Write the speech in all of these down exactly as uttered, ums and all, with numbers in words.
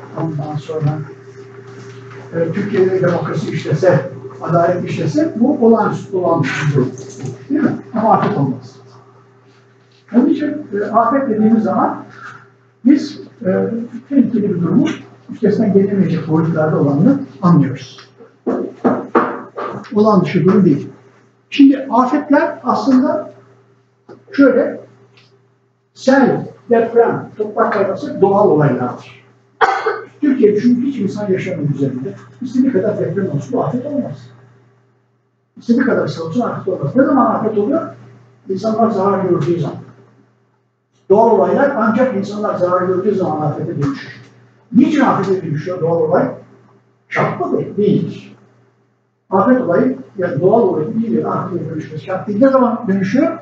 ondan sonra e, Türkiye'de demokrasi işlese, adalet işlese bu olağanüstü olan bir durum. Değil mi? Ama afet olmaz. Onun için e, afet dediğimiz zaman biz e, tehlikeli bir durumu üstesinden gelemeyecek boyutlarda olanını anlıyoruz. Olan dışı durum değil. Şimdi afetler aslında şöyle sel, deprem, toprak kayması doğal olaylardır. Türkiye'de çünkü hiç insan yaşamıyor üzerinde. İstediği kadar deprem olsun, bu afet olmaz. İstediği kadar ise olsun afet olmaz. Ne zaman afet oluyor? İnsanlar zarar gördüğü zaman. Doğal olaylar ancak insanlar zarar gördüğü zaman afete dönüşür. Niçin afete dönüşüyor doğal olay? Şart mıdır? Değildir. Afet olayı, yani doğal olayın bir yere afete dönüşmesi şart değil. Ne zaman dönüşüyor?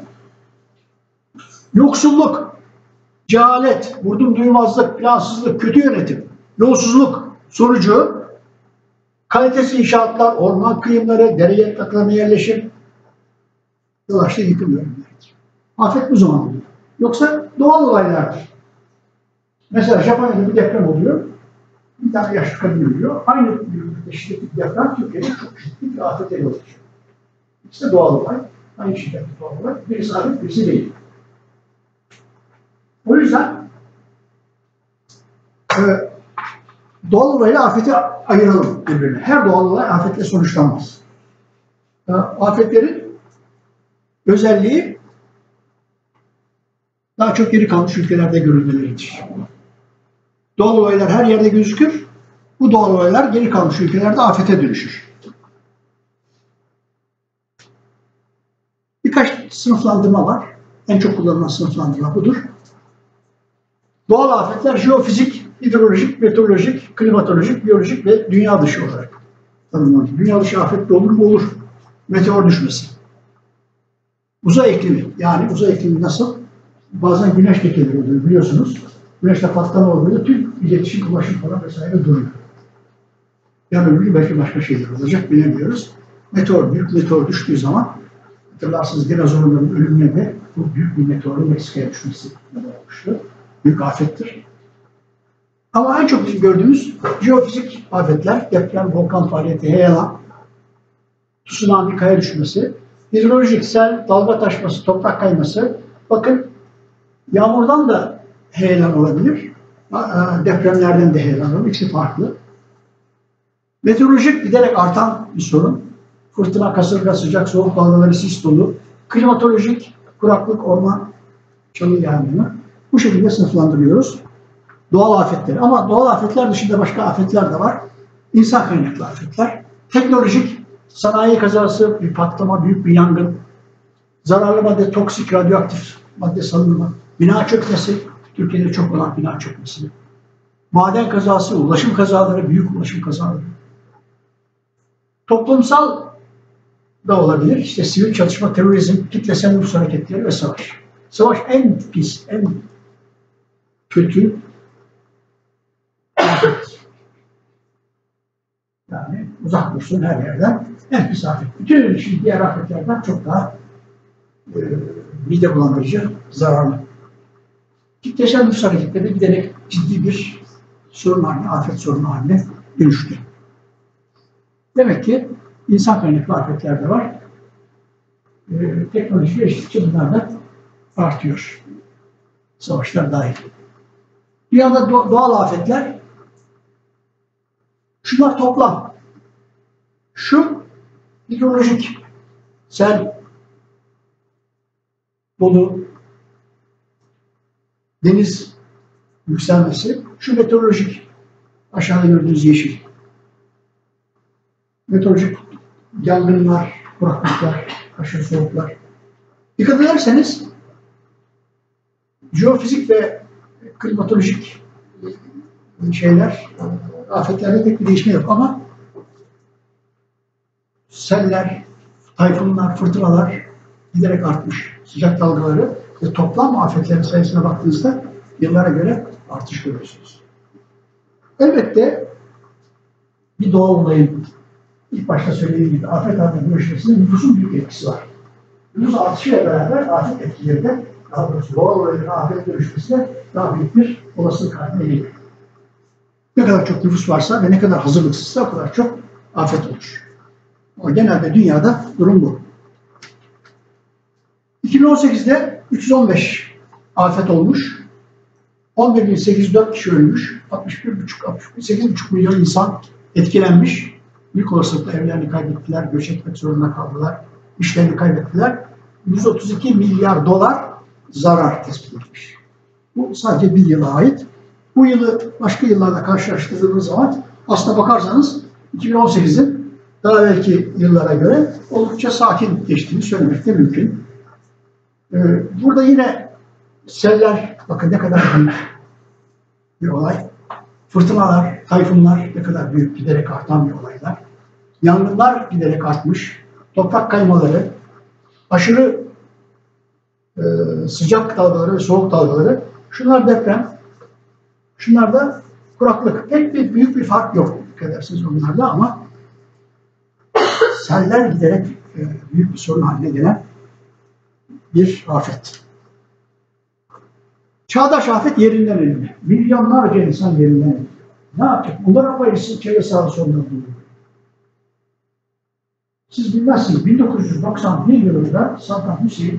Yoksulluk, cehalet, vurdum duymazlık, plansızlık, kötü yönetim, yolsuzluk sonucu kalitesiz inşaatlar, orman kıyımları, dere yataklarına yerleşim dolaşta yıkılıyor. Afet bu zaman oluyor. Yoksa doğal olaylardır. Mesela Japonya'da bir deprem oluyor. Bir tane yaşlı kadın ölüyor. Aynı büyüklükte şiddetli bir deprem Türkiye'de çok ciddi bir afet yol açıyor. İkisi de doğal olay. Aynı şiddetli doğal olay. Birisi afet, birisi değil. O yüzden e, doğal olayla afeti ayıralım birbirine. Her doğal olay afetle sonuçlanmaz. E, afetlerin özelliği daha çok geri kalmış ülkelerde görülmeleridir. Doğal olaylar her yerde gözükür. Bu doğal olaylar geri kalmış ülkelerde afete dönüşür. Birkaç sınıflandırma var. En çok kullanılan sınıflandırma budur. Doğal afetler jeofizik, hidrolojik, meteorolojik, klimatolojik, biyolojik ve dünya dışı olarak tanımlanır. Dünya dışı afet de olur mu? Olur. Meteor düşmesi. Uzay iklimi. Yani uzay iklimi nasıl? Bazen güneş lekeleri oluyor biliyorsunuz. Güneşte patlama oluyor. Tüm iletişim, ulaşım falan vesaire duruyor. Yani öbür belki başka şeyler olacak bilemiyoruz. Meteor, büyük meteor düştüğü zaman hatırlarsınız dinozorların ölümüne de bu büyük bir meteorun Meksika'ya düşmesi olmuştu. Büyük afettir. Ama en çok bizim gördüğümüz jeofizik afetler, deprem, volkan faaliyeti, heyelan, tsunami, kaya düşmesi, hidrolojik, sel, dalga taşması, toprak kayması. Bakın yağmurdan da heyelan olabilir, depremlerden de heyelan olabilir. İkisi farklı. Meteorolojik giderek artan bir sorun. Fırtına, kasırga, sıcak, soğuk dalgaları, sis dolu. Klimatolojik, kuraklık, orman, çalı yağmuru. Bu şekilde sınıflandırıyoruz doğal afetleri. Ama doğal afetler dışında başka afetler de var. İnsan kaynaklı afetler. Teknolojik, sanayi kazası, bir patlama, büyük bir yangın, zararlı madde, toksik, radyoaktif madde salınımı, bina çökmesi, Türkiye'de çok olan bina çökmesi, maden kazası, ulaşım kazaları, büyük ulaşım kazaları. Toplumsal da olabilir. İşte sivil çatışma, terörizm, kitlesel nüfus hareketleri ve savaş. Savaş en pis, en kötü afet. Yani uzak dursun her yerden en pis afet. Bütün şimdi diğer afetlerden çok daha e, mide bulandırıcı, zararlı. Kitlesel nüfus hareketleri giderek ciddi bir sorun haline, afet sorunu haline dönüştü. Demek ki insan kaynaklı afetler de var. E, teknoloji geliştikçe bunlar da artıyor. Savaşlar dahil. Dünyada doğal afetler, şunlar toplam. Şu hidrolojik, sel, dolu, deniz yükselmesi, şu meteorolojik, aşağıda gördüğünüz yeşil. Meteorolojik yangınlar, kuraklıklar, aşırı soğuklar. Dikkat ederseniz, jeofizik ve klimatolojik şeyler, afetlerde pek bir değişme yok ama seller, tayfunlar, fırtınalar giderek artmış. Sıcak dalgaları ve toplam afetlerin sayısına baktığınızda yıllara göre artış görüyorsunuz. Elbette bir doğal olayın ilk başta söylediğim gibi afet haline dönüşmesinde nüfusun büyük etkisi var. Nüfus artışıyla beraber afet etkileri de daha doğrusu doğal olayların afet dönüşmesine daha büyük bir olasılık haline geliyor. Ne kadar çok nüfus varsa ve ne kadar hazırlıksızsa o kadar çok afet olur. Ama genelde dünyada durum bu. iki bin on sekizde üç yüz on beş afet olmuş. on bir bin sekiz yüz dört kişi ölmüş. altmış bir buçuk sekiz buçuk milyon insan etkilenmiş. Büyük olasılıkla evlerini kaybettiler, göç etmek zorunda kaldılar, işlerini kaybettiler. yüz otuz iki milyar dolar zarar tespit edilmiş. Bu sadece bir yıla ait. Bu yılı başka yıllarla karşılaştırdığınız zaman aslına bakarsanız iki bin on sekizin daha belki yıllara göre oldukça sakin geçtiğini söylemek de mümkün. Burada yine seller, bakın ne kadar büyük bir olay. Fırtınalar, tayfunlar ne kadar büyük, giderek artan bir olaylar. Yangınlar giderek artmış. Toprak kaymaları, aşırı e, sıcak dalgaları ve soğuk dalgaları. Şunlar deprem, şunlar da kuraklık. Pek bir büyük bir fark yok edersiniz onlarda ama seller giderek e, büyük bir sorun haline gelen bir afet. Çağdaş afet yerinden edildi. Milyonlarca insan yerinden edildi. Ne yapacak? Bunların bayısı çevre sağlığı sorunları buluyor. Siz bilmezsiniz, bin dokuz yüz doksan bir yılında Saddam Hüseyin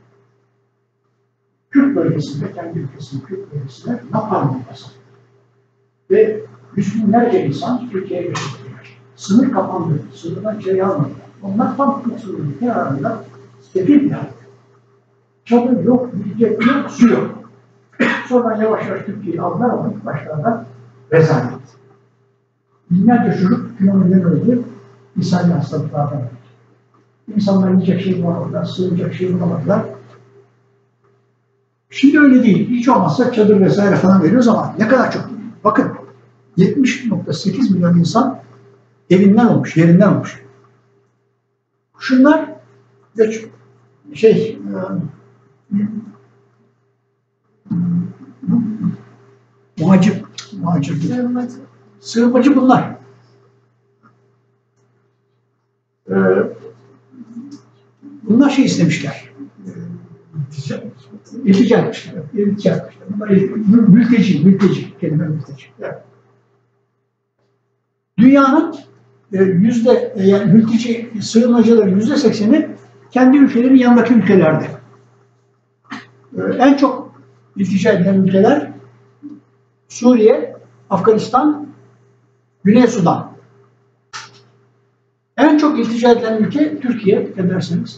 Kürt bölgesinde, kendi ülkesinin Kürt bölgesinde napalm yapası. Ve yüz binlerce insan Türkiye'ye götürüldüler. Sınır kapandı, sınırdan şey almadılar. Onlar tam Kürt sınırının kenarında sefil bir halde. Çadır yok, yiyecek yok, su yok. Sonra yavaş yavaş Türkiye'yi aldılar ama ilk başlarda rezalet. Binlerce çocuk kilometre öldü, ishal hastalıklardan öldü. İnsanlar yiyecek şey bulamadılar, sığınacak şey bulamadılar. Şimdi öyle değil. Hiç olmazsa çadır vesaire falan veriyoruz ama ne kadar çok. Bakın yetmiş nokta sekiz milyon insan evinden olmuş, yerinden olmuş. Şunlar göç, şey e, muhacir, muhacir değil. Sığınmacı. Sığınmacı bunlar. Ee, bunlar şey istemişler. İltica etmişler. İltica etmişler. Bunlar mülteci, mülteci. Kelime mülteci. Evet. Dünyanın e, yüzde, yani mülteci sığınmacıların yüzde sekseni kendi ülkelerinin yanındaki ülkelerde. Ee, en çok iltica edilen ülkeler Suriye, Afganistan, Güney Sudan. En çok iltica edilen ülke Türkiye ederseniz.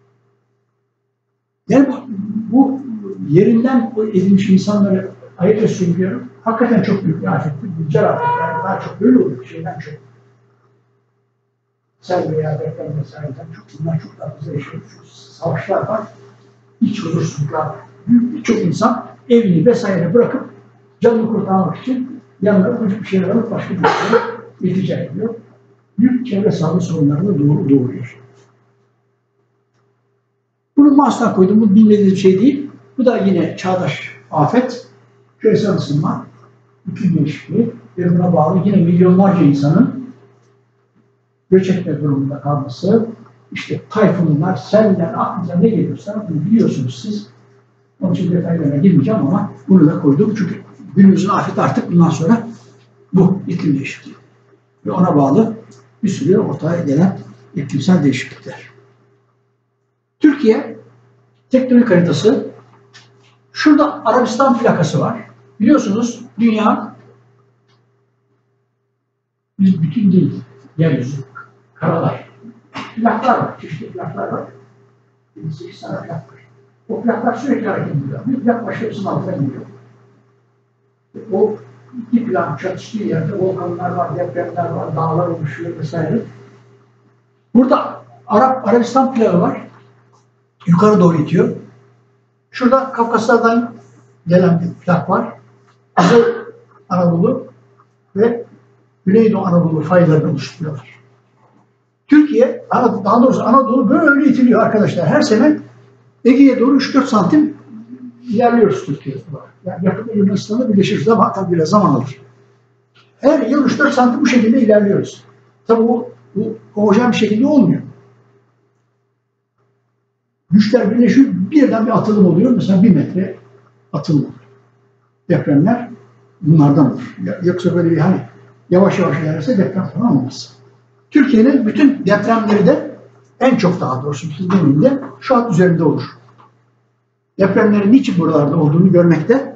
Yani bu, bu yerinden edilmiş insanları ayırt söylüyorum. Hakikaten çok büyük bir afettir. Güncel afet. Yani daha çok böyle oluyor. Şeyden çok. Sel veya deprem vesaireden çok. Bunlar çok daha fazla yaşıyor. Savaşlar var. İç huzursuzluklar var. Birçok insan evini vesaire bırakıp canını kurtarmak için yanına bir şeyler alıp başka bir ülkeye iltica ediyor. Büyük çevre sağlığı sorunlarını doğuruyor. Bunu mahsuna koydum. Bu bilmediğim bir şey değil. Bu da yine çağdaş afet. Küresel ısınma, iklim değişikliği ve buna bağlı yine milyonlarca insanın göç etme durumunda kalması, işte tayfunlar, seller, aklınıza ne geliyorsa bunu biliyorsunuz siz. Onun için detaylarına girmeyeceğim ama bunu da koydum. Çünkü günümüzün afeti artık bundan sonra bu iklim değişikliği. Ve ona bağlı bir sürü ortaya gelen iklimsel değişiklikler. Türkiye tektonik haritası. Şurada Arabistan plakası var. Biliyorsunuz dünya biz bütün değil, yeryüzü, karalar. Plaklar var, çeşitli plaklar var. yedi sekiz tane plak var. O plaklar sürekli hareket ediyor. Bir plak başka birisinin altına gidiyor. O iki plak çatıştığı yerde volkanlar var, depremler var, dağlar oluşuyor vesaire. Burada Arap, Arabistan plağı var. Yukarı doğru itiyor. Şurada Kafkaslardan gelen bir plak var. Kuzey Anadolu ve Güneydoğu Anadolu faylarını oluşturuyorlar. Türkiye, daha doğrusu Anadolu böyle itiliyor arkadaşlar. Her sene Ege'ye doğru üç dört santim ilerliyoruz Türkiye'de. Yani yakında Yunanistan'la birleşiriz ama tabii biraz zaman alır. Her yıl üç dört santim bu şekilde ilerliyoruz. Tabii bu, bu homojen bir şekilde olmuyor. Güçler birleşiyor, birden bir atılım oluyor. Mesela bir metre atılım oluyor. Depremler bunlardan olur. Yoksa böyle bir hani yavaş yavaş ilerlerse deprem falan olmaz. Türkiye'nin bütün depremleri de en çok daha doğrusu bütün deminde şu hat üzerinde olur. Depremlerin niçin buralarda olduğunu görmekte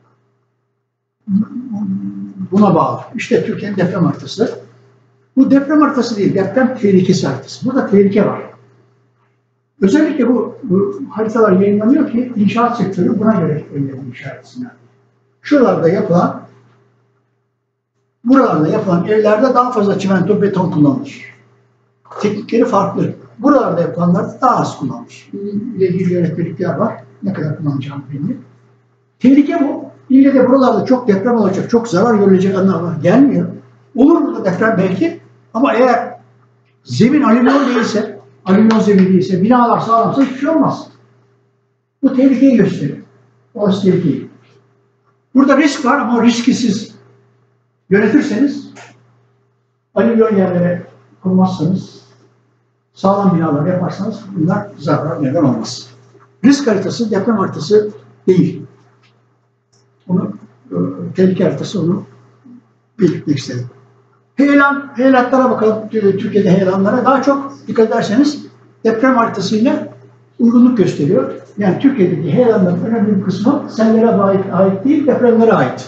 buna bağlı. İşte Türkiye'nin deprem haritası. Bu deprem haritası değil, deprem tehlikesi haritası. Burada tehlike var. Özellikle bu, bu haritalar yayınlanıyor ki inşaat sektörü buna göre belirli inşa etsinler. Şuralarda yapılan, buralarda yapılan evlerde daha fazla çimento, beton kullanılır. Teknikleri farklı. Buralarda yapılanlar daha az kullanılır. İle ilgili yönetmelikler var. Ne kadar kullanacağım bilmiyorum. Tehlike bu. İlle de buralarda çok deprem olacak, çok zarar görülecek anlamına gelmiyor. Olur burada deprem belki ama eğer zemin alüminyon değilse, alüminyon zemin değilse, binalar sağlamsa hiçbir şey olmaz. Bu tehlikeyi gösteriyor. Orası tehlikeyi. Burada risk var ama riski siz yönetirseniz, alüminyon yerlere kurmazsanız, sağlam binalar yaparsanız bunlar zarar neden olmaz. Risk haritası deprem haritası değil. Onu, e, tehlike haritası onu belirtmek istedim. Heyelan, heyelatlara bakalım. Türkiye'de heyelanlara daha çok dikkat ederseniz deprem haritasıyla uygunluk gösteriyor. Yani Türkiye'deki heyelanların önemli bir kısmı sellere ait, ait değil, depremlere ait.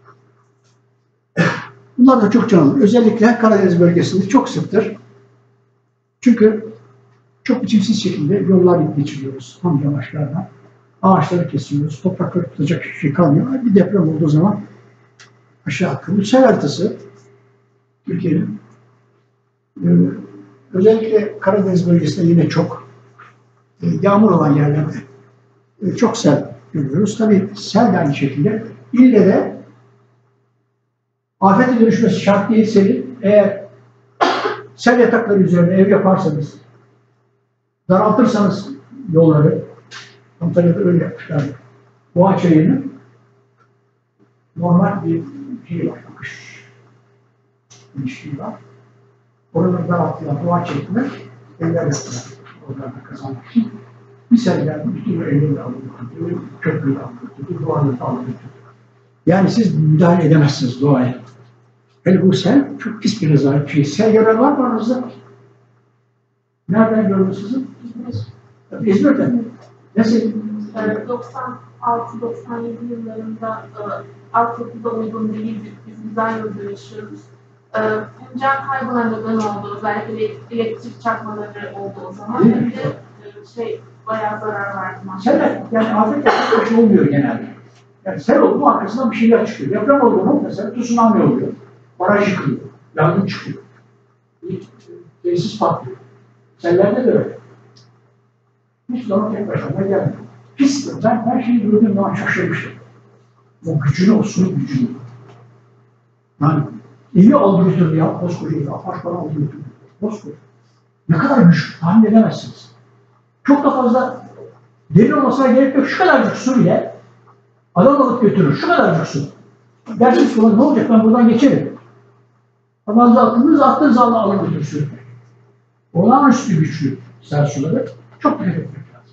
Bunlar da çok canlı. Özellikle Karadeniz bölgesinde çok sıktır. Çünkü çok biçimsiz şekilde yollar geçiriyoruz. Tam yamaçlardan. Ağaçları kesiyoruz. Toprakları tutacak hiçbir şey kalmıyor. Bir deprem olduğu zaman aşağı akıyor. Sel haritası Türkiye'nin e, özellikle Karadeniz bölgesinde yine çok e, yağmur olan yerlerde e, çok sel görüyoruz. Tabii sel de aynı şekilde. İlle de afete dönüşmesi şart değil selin. Eğer sel yatakları üzerine ev yaparsanız, daraltırsanız yolları, Antalya'da öyle yapmışlar. Boğa çayının normal bir şey var, akış ilişkiği var. Oradan daraltılan boğa çayını evler yaptılar. Oradan kazanmak için. Bir sel geldi, bütün evleri aldı götürdü, köprüyü aldı götürdü, doğayı aldı götürdü. Yani siz müdahale edemezsiniz doğaya. Hele bu sel çok pis bir rezalet bir şey. Sel gören var mı aranızda? Nereden gördünüz sizin? İzmir. İzmir'den. Nasıl? doksan altı doksan yedi yıllarında e, altyapıda uygun değildik. Biz güzel yolda yaşıyoruz. E, Fincan kaybına neden oldu. Özellikle elektrik çarpmaları oldu o zaman. Bir de e, şey bayağı zarar verdi. Sel, yani afet yapmak şey olmuyor genelde. Yani sel oldu mu arkasından bir şeyler çıkıyor. Deprem oldu mu mesela tsunami oluyor. Baraj yıkılıyor. Yangın çıkıyor. Bir tesis patlıyor. Sellerde de öyle. Hiç zaman tek başına gelmiyor. Pistir. Ben her şeyi gördüğüm zaman şaşırmıştım. O gücünü, o suyun gücünü. Yani iyi aldı götürdü ya, koskoca apartmanı aldı götürdü. Koskoca. Ne kadar güç, tahmin edemezsiniz. Çok da fazla derin olmasına gerek yok. Şu kadarcık su ile adam alıp götürür. Şu kadarcık su. Dersiniz ki ne olacak, ben buradan geçerim. Ama attığınız attığınız anda alır götürsün. Olağanüstü güçlü sel suları. Çok dikkat etmek lazım.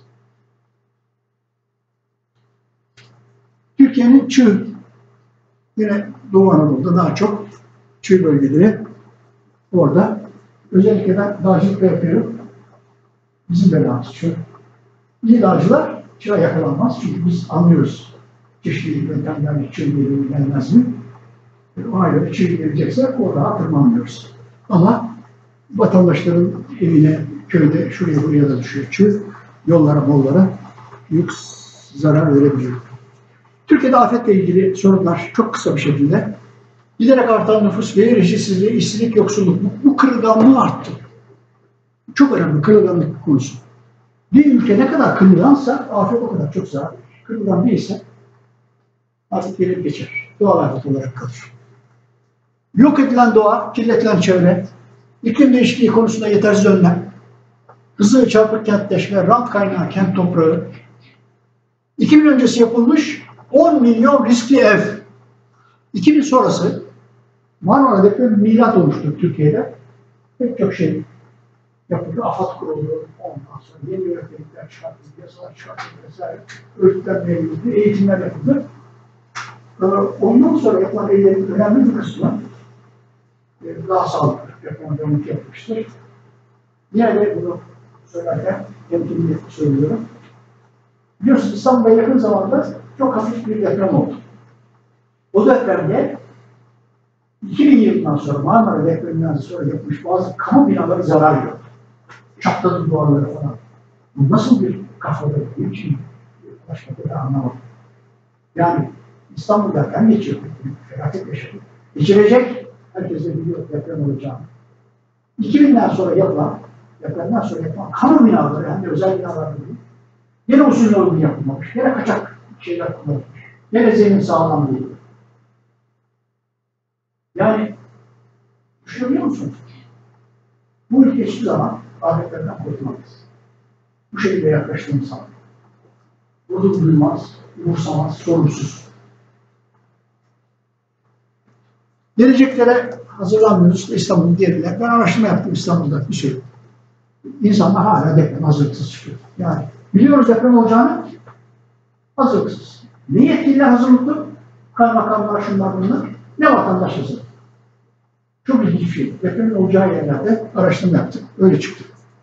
Türkiye'nin çığ, yine Doğu Anadolu'da daha çok çığ bölgeleri orada. Özellikle ben dağcılık yapıyorum. Bizim belamız çığ. İyi dağcılar çığa yakalanmaz. Çünkü biz anlıyoruz. Çeşitli yöntemlerle çığ gelir mi gelmez mi? Ona göre çığ gelecekse orada tırmanmıyoruz. Ama vatandaşların evine, köyde, şuraya buraya da düşüyor çığ. Yollara, mollara büyük zarar verebiliyor. Türkiye'de afetle ilgili sorunlar çok kısa bir şekilde. Giderek artan nüfus ve rejisizliği, işsizlik, yoksulluk. Bu, bu kırılganlığı arttı. Çok önemli kırılganlık konusu. Bir ülke ne kadar kırılgansa afet o kadar çok zarar verir. Kırılgan değilse artık gelip geçer. Doğal afet olarak kalır. Yok edilen doğa, kirletilen çevre, iklim değişikliği konusunda yetersiz önlem, hızlı çarpık kentleşme, rant kaynağı kent toprağı, iki bin öncesi yapılmış on milyon riskli ev. iki bin sonrası Marmara depremi milat olmuştur Türkiye'de. Pek çok şey yapıldı. AFAD kuruldu. Ondan sonra yeni yönetmelikler çıkartıldı, yasalar çıkartıldı vesaire. Örgütlenme yapıldı, eğitimler yapıldı. Ee, ondan sonra yapılan eylemin önemli bir kısmı e, daha sağlıklı yapılan dönük yapmıştır. Yine de bunu söylerken temkinli söylüyorum. Biliyorsunuz İstanbul'da yakın zamanda çok hafif bir deprem oldu. O depremde iki bin yılından sonra Marmara depreminden sonra yapılmış bazı kamu binaları zarar gördü. Çatladı duvarları falan. Bu nasıl bir kafada bir için başka bir anlamadım. Yani İstanbul'da hem geçiyor, felaket yaşadı. Geçirecek, herkes de biliyor deprem olacağını. iki binden sonra yapılan, depremden sonra yapılan kamu binaları, hem de özel binalar değil, yine usul uygun yapılmamış, yine kaçak şeyler kullanılmış, yine zemin sağlam değil. Yani, düşünebiliyor musunuz? Bu ülke hiçbir zaman afetlerden kurtulamayız. Bu şekilde yaklaştığı insan. Vurdu duymaz, umursamaz, sorumsuz. Geleceklere hazırlanmıyoruz. İstanbul'un diğerler. Ben araştırma yaptım İstanbul'da bir şey. İnsanlar hala deprem hazırlıksız çıkıyor. Yani biliyoruz deprem olacağını, hazırlıksız. Ne yetkililer hazırlıklı? Kaymakamlar, şunlar bunlar. Ne vatandaş hazırlıklı? Çok ilginç bir şey. Depremin olacağı yerlerde araştırma yaptık. Öyle çıktı.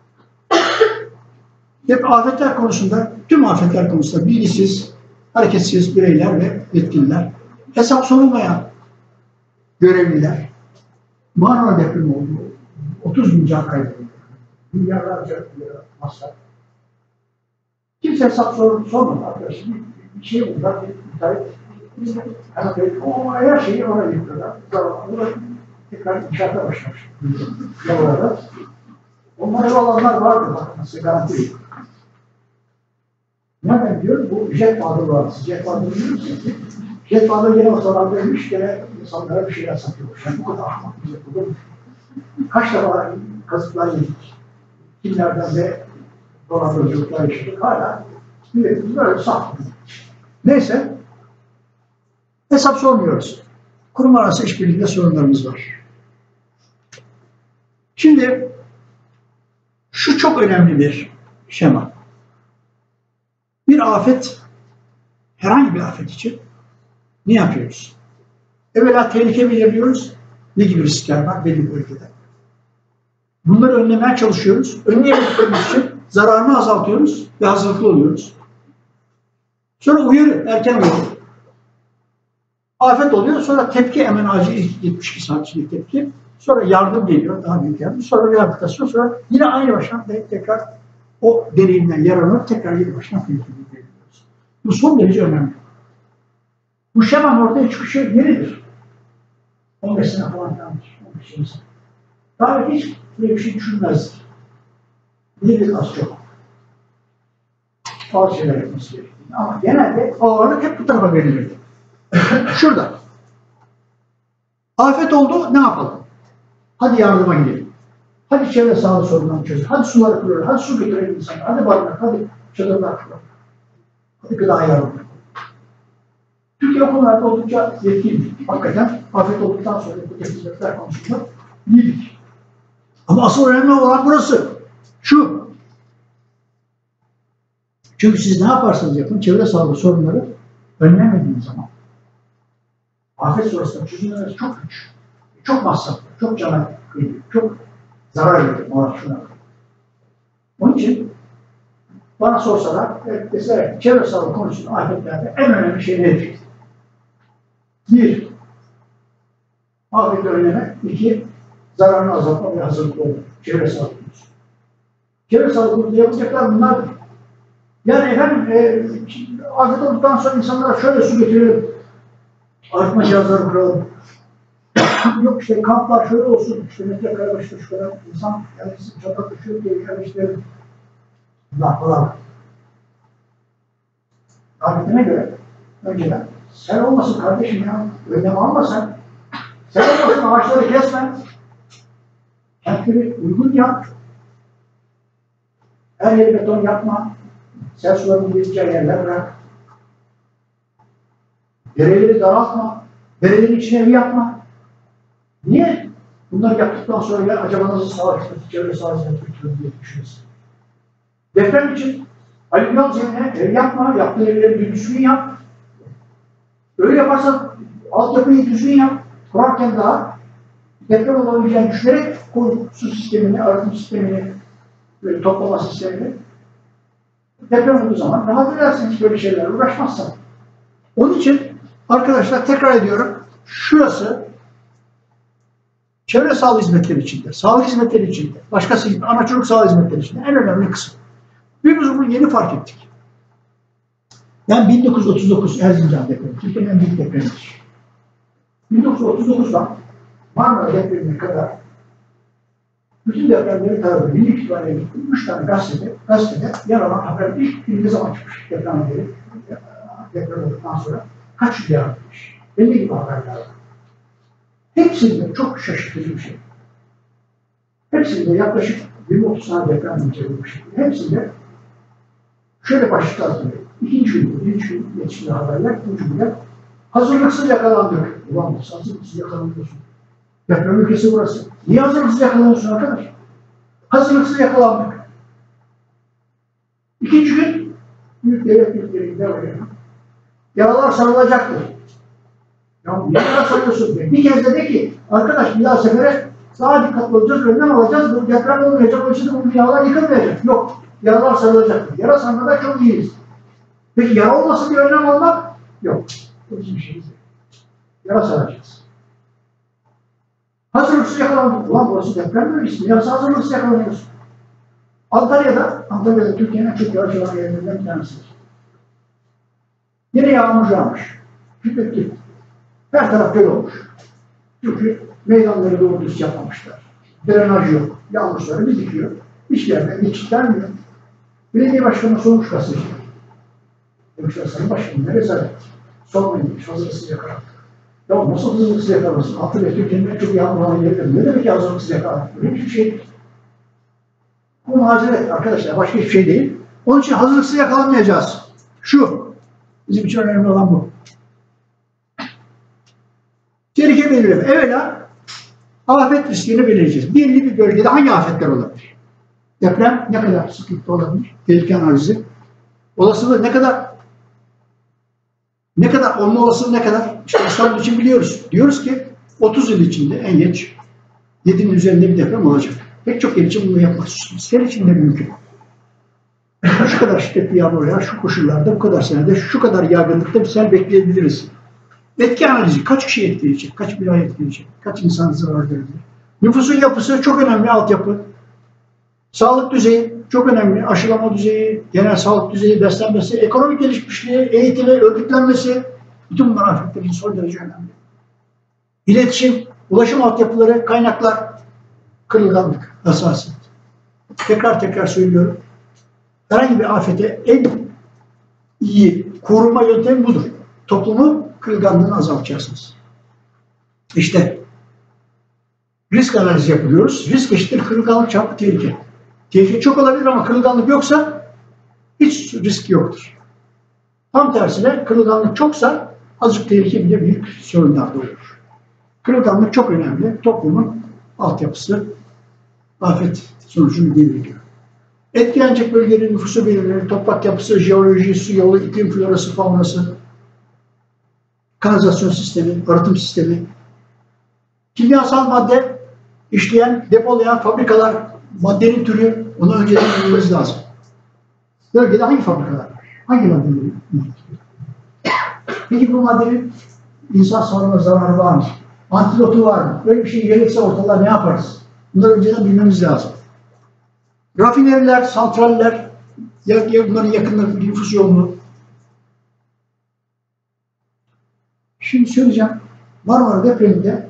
Hep afetler konusunda, tüm afetler konusunda bilgisiz, hareketsiz bireyler ve yetkililer, hesap sorulmayan görevliler, Marmara depremi oldu. otuz bin can kaybedildi. Milyarlarca lira masraf. Kimse hesap sor, sormadı arkadaşlar. Bir, bir şey buldular, bir müteahhit. Yani, o her şeyi oraya yıkıyorlar. Zavallı tekrar inşaata başlamış. Yavrularda. Onlara olanlar vardı bak, nasıl garanti yok. Nereden diyor? Bu jet Bahadır var. Jet Bahadır biliyor musunuz? Jet Bahadır yine ortalardaymış, gene insanlara bir şeyler satıyormuş. Yani bu kadar ahmak bir jet olur mu? Kaç defa kazıklar yedik. Kimlerden de dolandırıcılıklar yaşadık. Hala milletimiz böyle saklıyor. Neyse, hesap sormuyoruz. Kurum arası işbirliğinde sorunlarımız var. Şimdi, şu çok önemli bir şema. Bir afet, herhangi bir afet için ne yapıyoruz? Evvela tehlike belirliyoruz. Ne gibi riskler var belli bölgede. Bunları önlemeye çalışıyoruz. Önleyemediklerimiz için zararını azaltıyoruz ve hazırlıklı oluyoruz. Sonra uyarı, erken uyarı. Afet oluyor, sonra tepki hemen acil yetmiş iki saat içinde tepki. Sonra yardım geliyor, daha büyük yardım. Sonra rehabilitasyon, sonra yine aynı baştan tekrar o deneyimden yararlanıp tekrar yeni baştan tehlikeli geliyoruz. Bu son derece önemli. Bu şemanın ortaya çıkışı yeridir. on beş sene falan kalmış. on beş sene. Daha hiç böyle bir şey düşünmezdik. Nedir az çok? Bazı şeyler yapması gerektiğini. Ama genelde ağırlık hep bu tarafa verilirdi. Şurada. Afet oldu, ne yapalım? Hadi yardıma gidelim. Hadi çevre sağlığı sorunlarını çözelim. Hadi suları kuralım. Hadi su götürelim insanlara. Hadi barınak, hadi çadırlar kuralım. Hadi gıda yardım. Türkiye o konularda oldukça yetkili. Hakikaten afet olduktan sonra bu hizmetler konusunda iyiydik. Ama asıl önemli olan burası. Şu. Çünkü siz ne yaparsanız yapın, çevre sağlığı sorunları önlemediğiniz zaman afet sonrasında çözümlemesi çok güç. Çok masraflı, çok cana kıyıyor, çok zarar veriyor o şuna. Onun için bana sorsalar, evet, mesela çevre sağlığı konusunda afetlerde en önemli şey nedir? Bir, afeti önleme. İki, zararını azaltma ve hazırlıklı olmak. Çevre sağlığı konusu. Çevre sağlığı konusunda yapacaklar bunlardır. Yani efendim, e, afet olduktan sonra insanlara şöyle su getirelim, arıtma cihazları kuralım. Yok işte kamplar şöyle olsun, işte metrekare başta şu kadar insan yerleşsin, çatak düşüyor diye yerleştirelim. Bunlar falan. Afetine göre önceden sen olmasın kardeşim ya, önlem almasan, sen olmasın ağaçları kesme, kentleri uygun yap, her yeri beton yapma, sel sularının gireceği yerler bırak, dereleri daraltma, derelerin içine evi yapma. Niye? Bunları yaptıktan sonra ya acaba nasıl sağlıklı, çevre sağlıklı götürür diye düşünüyorsun. Deprem için alüvyal zemine ev yapma, yaptığı evleri bir düzgün yap. Öyle yaparsan altyapıyı düzgün yap. Kurarken daha deprem olabileceğini düşünerek koy su sistemini, arıtım sistemini, böyle toplama sistemini. Deprem olduğu zaman rahat edersin hiç böyle şeylerle uğraşmazsan. Onun için arkadaşlar tekrar ediyorum. Şurası çevre sağlık hizmetleri içinde, sağlık hizmetleri içinde, başkası gibi ana çocuk sağlık hizmetleri içinde en önemli kısım. Biz bunu yeni fark ettik. Yani bin dokuz yüz otuz dokuz Erzincan depremi, Türkiye'nin en büyük depremidir. bin dokuz yüz otuz dokuzdan Marmara depremine kadar bütün depremleri taradı. Milli Kütüphane'ye gittim. Üç tane gazetede, gazetede yer alan haber ilk gün ne zaman çıkmış deprem haberi, deprem olduktan sonra kaç yüz yaratmış. Belli gibi haberler var. Hepsinde çok şaşırtıcı bir şey. Hepsinde yaklaşık yirmi otuz tane deprem geçirilmiş. Hepsinde şöyle başlıklar söylüyor. İkinci gün, birinci gün yetiştiği haberler, üçüncü günde hazırlıksız yakalandık. Ulan hazırlıksız yakalanıyorsun. Deprem ülkesi burası. Niye hazırlıksız yakalanıyorsun arkadaş? Hazırlıksız yakalandık. İkinci gün büyük devlet büyüklerinde oraya. Yaralar sarılacaktır. Ya niye yara sarıyorsun? Bir kez de de ki arkadaş bir daha sefere daha dikkatli olacağız, önlem alacağız. Bu deprem olmayacak, o için bu yaralar yıkılmayacak. Yok. Yaralar sarılacaktır. Yara sarmada çok iyiyiz. Peki yara olmasın bir önlem almak? Yok. Bu bizim şeyimiz değil. Yara saracağız. Hazırlıksız yakalandık. Ulan burası deprem bölgesi. Yarası hazırlıksız yakalanıyorsun. Antalya'da, Antalya'da Türkiye'nin en çok yavaş olan yerlerinden bir tanesidir. Yine yağmur yağmış. Şiddetli. Her taraf göl olmuş. Çünkü meydanları doğru düz yapmamışlar. Drenaj yok. Yağmur suları bir dikiyor. Hiçbir yerden geçitlenmiyor. Belediye başkanı sormuş gazeteci. Demişler sayın başkanım ne rezalet. Sormayın demiş. Hazırlıksız yakalandık. Ya nasıl hazırlıksız yakalansın? Altı ve Türkiye'nin en çok yağmur olan yerleri. Ne demek ki hazırlıksız yakalandık? Öyle bir şey. Bu mazeret arkadaşlar. Başka hiçbir şey değil. Onun için hazırlıksız yakalanmayacağız. Şu. Bizim için önemli olan bu. Tehlike belirleme. Evvela afet riskini belirleyeceğiz. Belirli bir bölgede hangi afetler olabilir? Deprem ne kadar sıklıkta olabilir? Tehlike analizi. Olasılığı ne kadar? Ne kadar? Olma olasılığı ne kadar? İşte İstanbul için biliyoruz. Diyoruz ki otuz yıl içinde en geç yedinin üzerinde bir deprem olacak. Pek çok yer için bunu yapmak istiyoruz. Sel için de mümkün. Şu kadar şiddetli yağmur yağar, şu koşullarda, bu kadar senede, şu kadar yağgınlıkta bir sel bekleyebiliriz. Etki analizi kaç kişi etkileyecek, kaç bina etkileyecek, kaç insan zarar görebilir. Nüfusun yapısı çok önemli, altyapı. Sağlık düzeyi çok önemli, aşılama düzeyi, genel sağlık düzeyi, beslenmesi, ekonomik gelişmişliği, eğitimi, örgütlenmesi, bütün bunlar afetler için son derece önemli. İletişim, ulaşım altyapıları, kaynaklar, kırılganlık esası. Tekrar tekrar söylüyorum. Herhangi bir afete en iyi koruma yöntemi budur. Toplumu kırılganlığını azaltacaksınız. İşte risk analizi yapıyoruz. Risk eşittir kırılganlık çarpı tehlike. Tehlike çok olabilir ama kırılganlık yoksa hiç risk yoktur. Tam tersine kırılganlık çoksa azıcık tehlike bile büyük sorunlar doğurur. Kırılganlık çok önemli. Toplumun altyapısı afet sonucunu belirliyor. Etkilenecek bölgenin nüfusu belirlenir, toprak yapısı, jeoloji, su yolu, iklim florası, faunası, kanalizasyon sistemi, arıtım sistemi, kimyasal madde işleyen, depolayan fabrikalar, maddenin türü, onu önceden bilmemiz lazım. Bölgede hangi fabrikalar var? Hangi maddeleri üretiyor? Peki bu maddenin insan sağlığına zararı var mı? Antidotu var mı? Böyle bir şey gelirse ortalığa ne yaparız? Bunları önceden bilmemiz lazım. Rafineriler, santraller, ya, ya bunların yakınlarındaki nüfus yoğunluğu. Şimdi söyleyeceğim. Marmara depreminde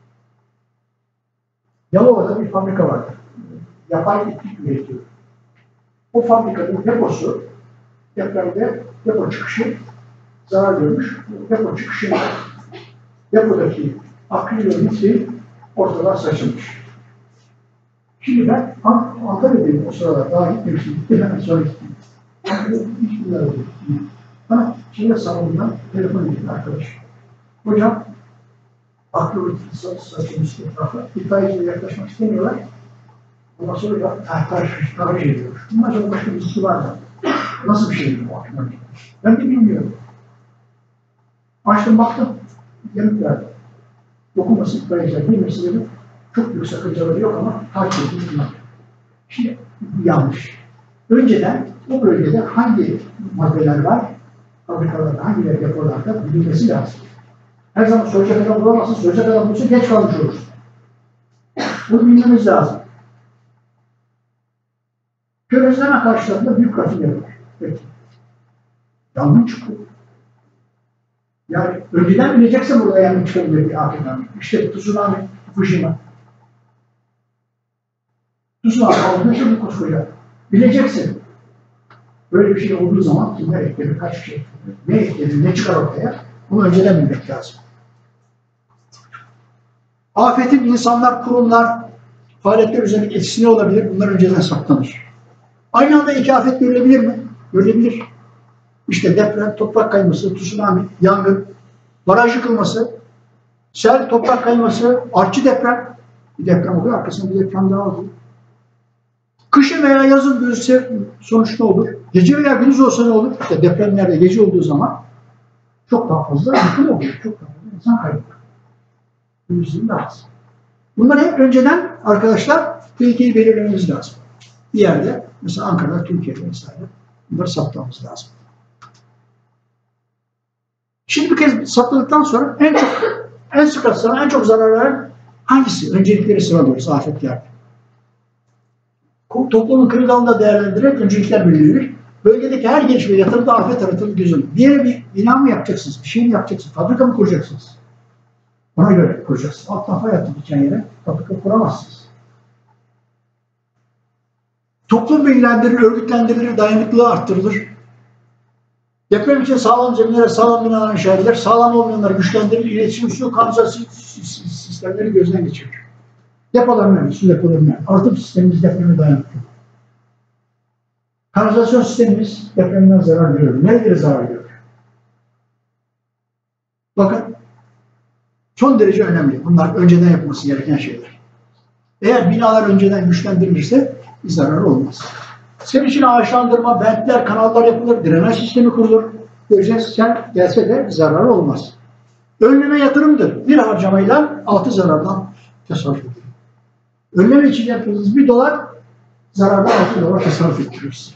Yalova'da bir fabrika vardı. Yapay iplik üretiyor. O fabrikanın deposu depremde depo çıkışı zarar görmüş. Depo çıkışında depodaki akril ve litri ortadan saçılmış. Şimdi ben Antalya'dayım o sırada, daha gitmemiştim, gittim hemen sonra gittim. Antalya'da hiç bunlar oldu. Bana şimdi salonundan telefon edildi arkadaş. Hocam, aklı ve saçılmış etrafa, itfaiyeciyle yaklaşmak istemiyorlar. Ondan sonra da tahtar, tahriş ediyor. Bundan sonra başka bir ilişki var mı? Nasıl bir şey bu aklıma? Ben de bilmiyorum. Açtım baktım. Yanıt verdi. Dokunması, bayacak, bilmesi dedim. Çok büyük sakıncaları yok ama takip edin. Şimdi yanlış. Önceden o bölgede hangi maddeler var, fabrikalarda, hangi depolarda bilinmesi lazım. Her zaman soracak adam bulamazsın, soracak adam bulursa geç kalmış olur. Bunu bilmemiz lazım. Körezleme karşılarında büyük rafine var. Peki. Yangın çıkıyor. Yani önceden bilecekse burada yangın çıkabilir bir afetten. İşte tsunami, Fukushima. Tsunami aldığında çok koskoca. Bileceksin. Böyle bir şey olduğu zaman kimler eklenir, kaç kişi eklenir, ne eklenir, ne çıkar ortaya, bunu önceden bilmek lazım. Afetin insanlar, kurumlar, faaliyetler üzerindeki etkisi ne olabilir? Bunlar önceden saptanır. Aynı anda iki afet görülebilir mi? Görülebilir. İşte deprem, toprak kayması, tsunami, yangın, baraj yıkılması, sel, toprak kayması, artçı deprem. Bir deprem oluyor, arkasında bir deprem daha oluyor. Kışın veya yazın gözükse sonuç ne olur? Gece veya gündüz olsa ne olur? İşte depremlerde gece olduğu zaman çok daha fazla yıkım oluyor. Çok daha fazla insan kaybı. Gündüzün daha az. Bunları hep önceden arkadaşlar tehlikeyi belirlememiz lazım. Bir yerde, mesela Ankara'da, Türkiye'de vesaire bunları saptamamız lazım. Şimdi bir kez saptadıktan sonra en çok, en sık rastlanan, en çok zarar veren hangisi? Öncelikleri sıralıyoruz afetlerde. Toplumun kırılganlığını değerlendirerek öncelikler belirlenir. Bölgedeki her gelişme yatırımda afet yaratılır gözünür. Bir yere bir bina mı yapacaksınız, bir şey mi yapacaksınız, fabrika mı kuracaksınız? Ona göre kuracaksınız. Alttan fay hattı geçen yere fabrika kuramazsınız. Toplum bilgilendirilir, örgütlendirilir, dayanıklılığı arttırılır. Deprem için sağlam zeminlere sağlam binalar inşa edilir, sağlam olmayanları güçlendirilir, iletişim su, kanalizasyon sistemleri gözden geçirilir. Depolarına, su depolarına, arıtım sistemimiz depreme dayanıklı. Kanalizasyon sistemimiz depremden zarar görüyor. Nerelere zarar görüyor? Bakın, son derece önemli. Bunlar önceden yapılması gereken şeyler. Eğer binalar önceden güçlendirilirse bir zararı olmaz. Senin için ağaçlandırma, bentler, kanallar yapılır, drenaj sistemi kurulur. Göreceğiz, sen gelse de zararı olmaz. Önleme yatırımdır. Bir harcamayla altı zarardan tasarruf edilir. Önleme için yaptığınız bir dolar, zarardan altı dolar tasarruf ettiriyoruz.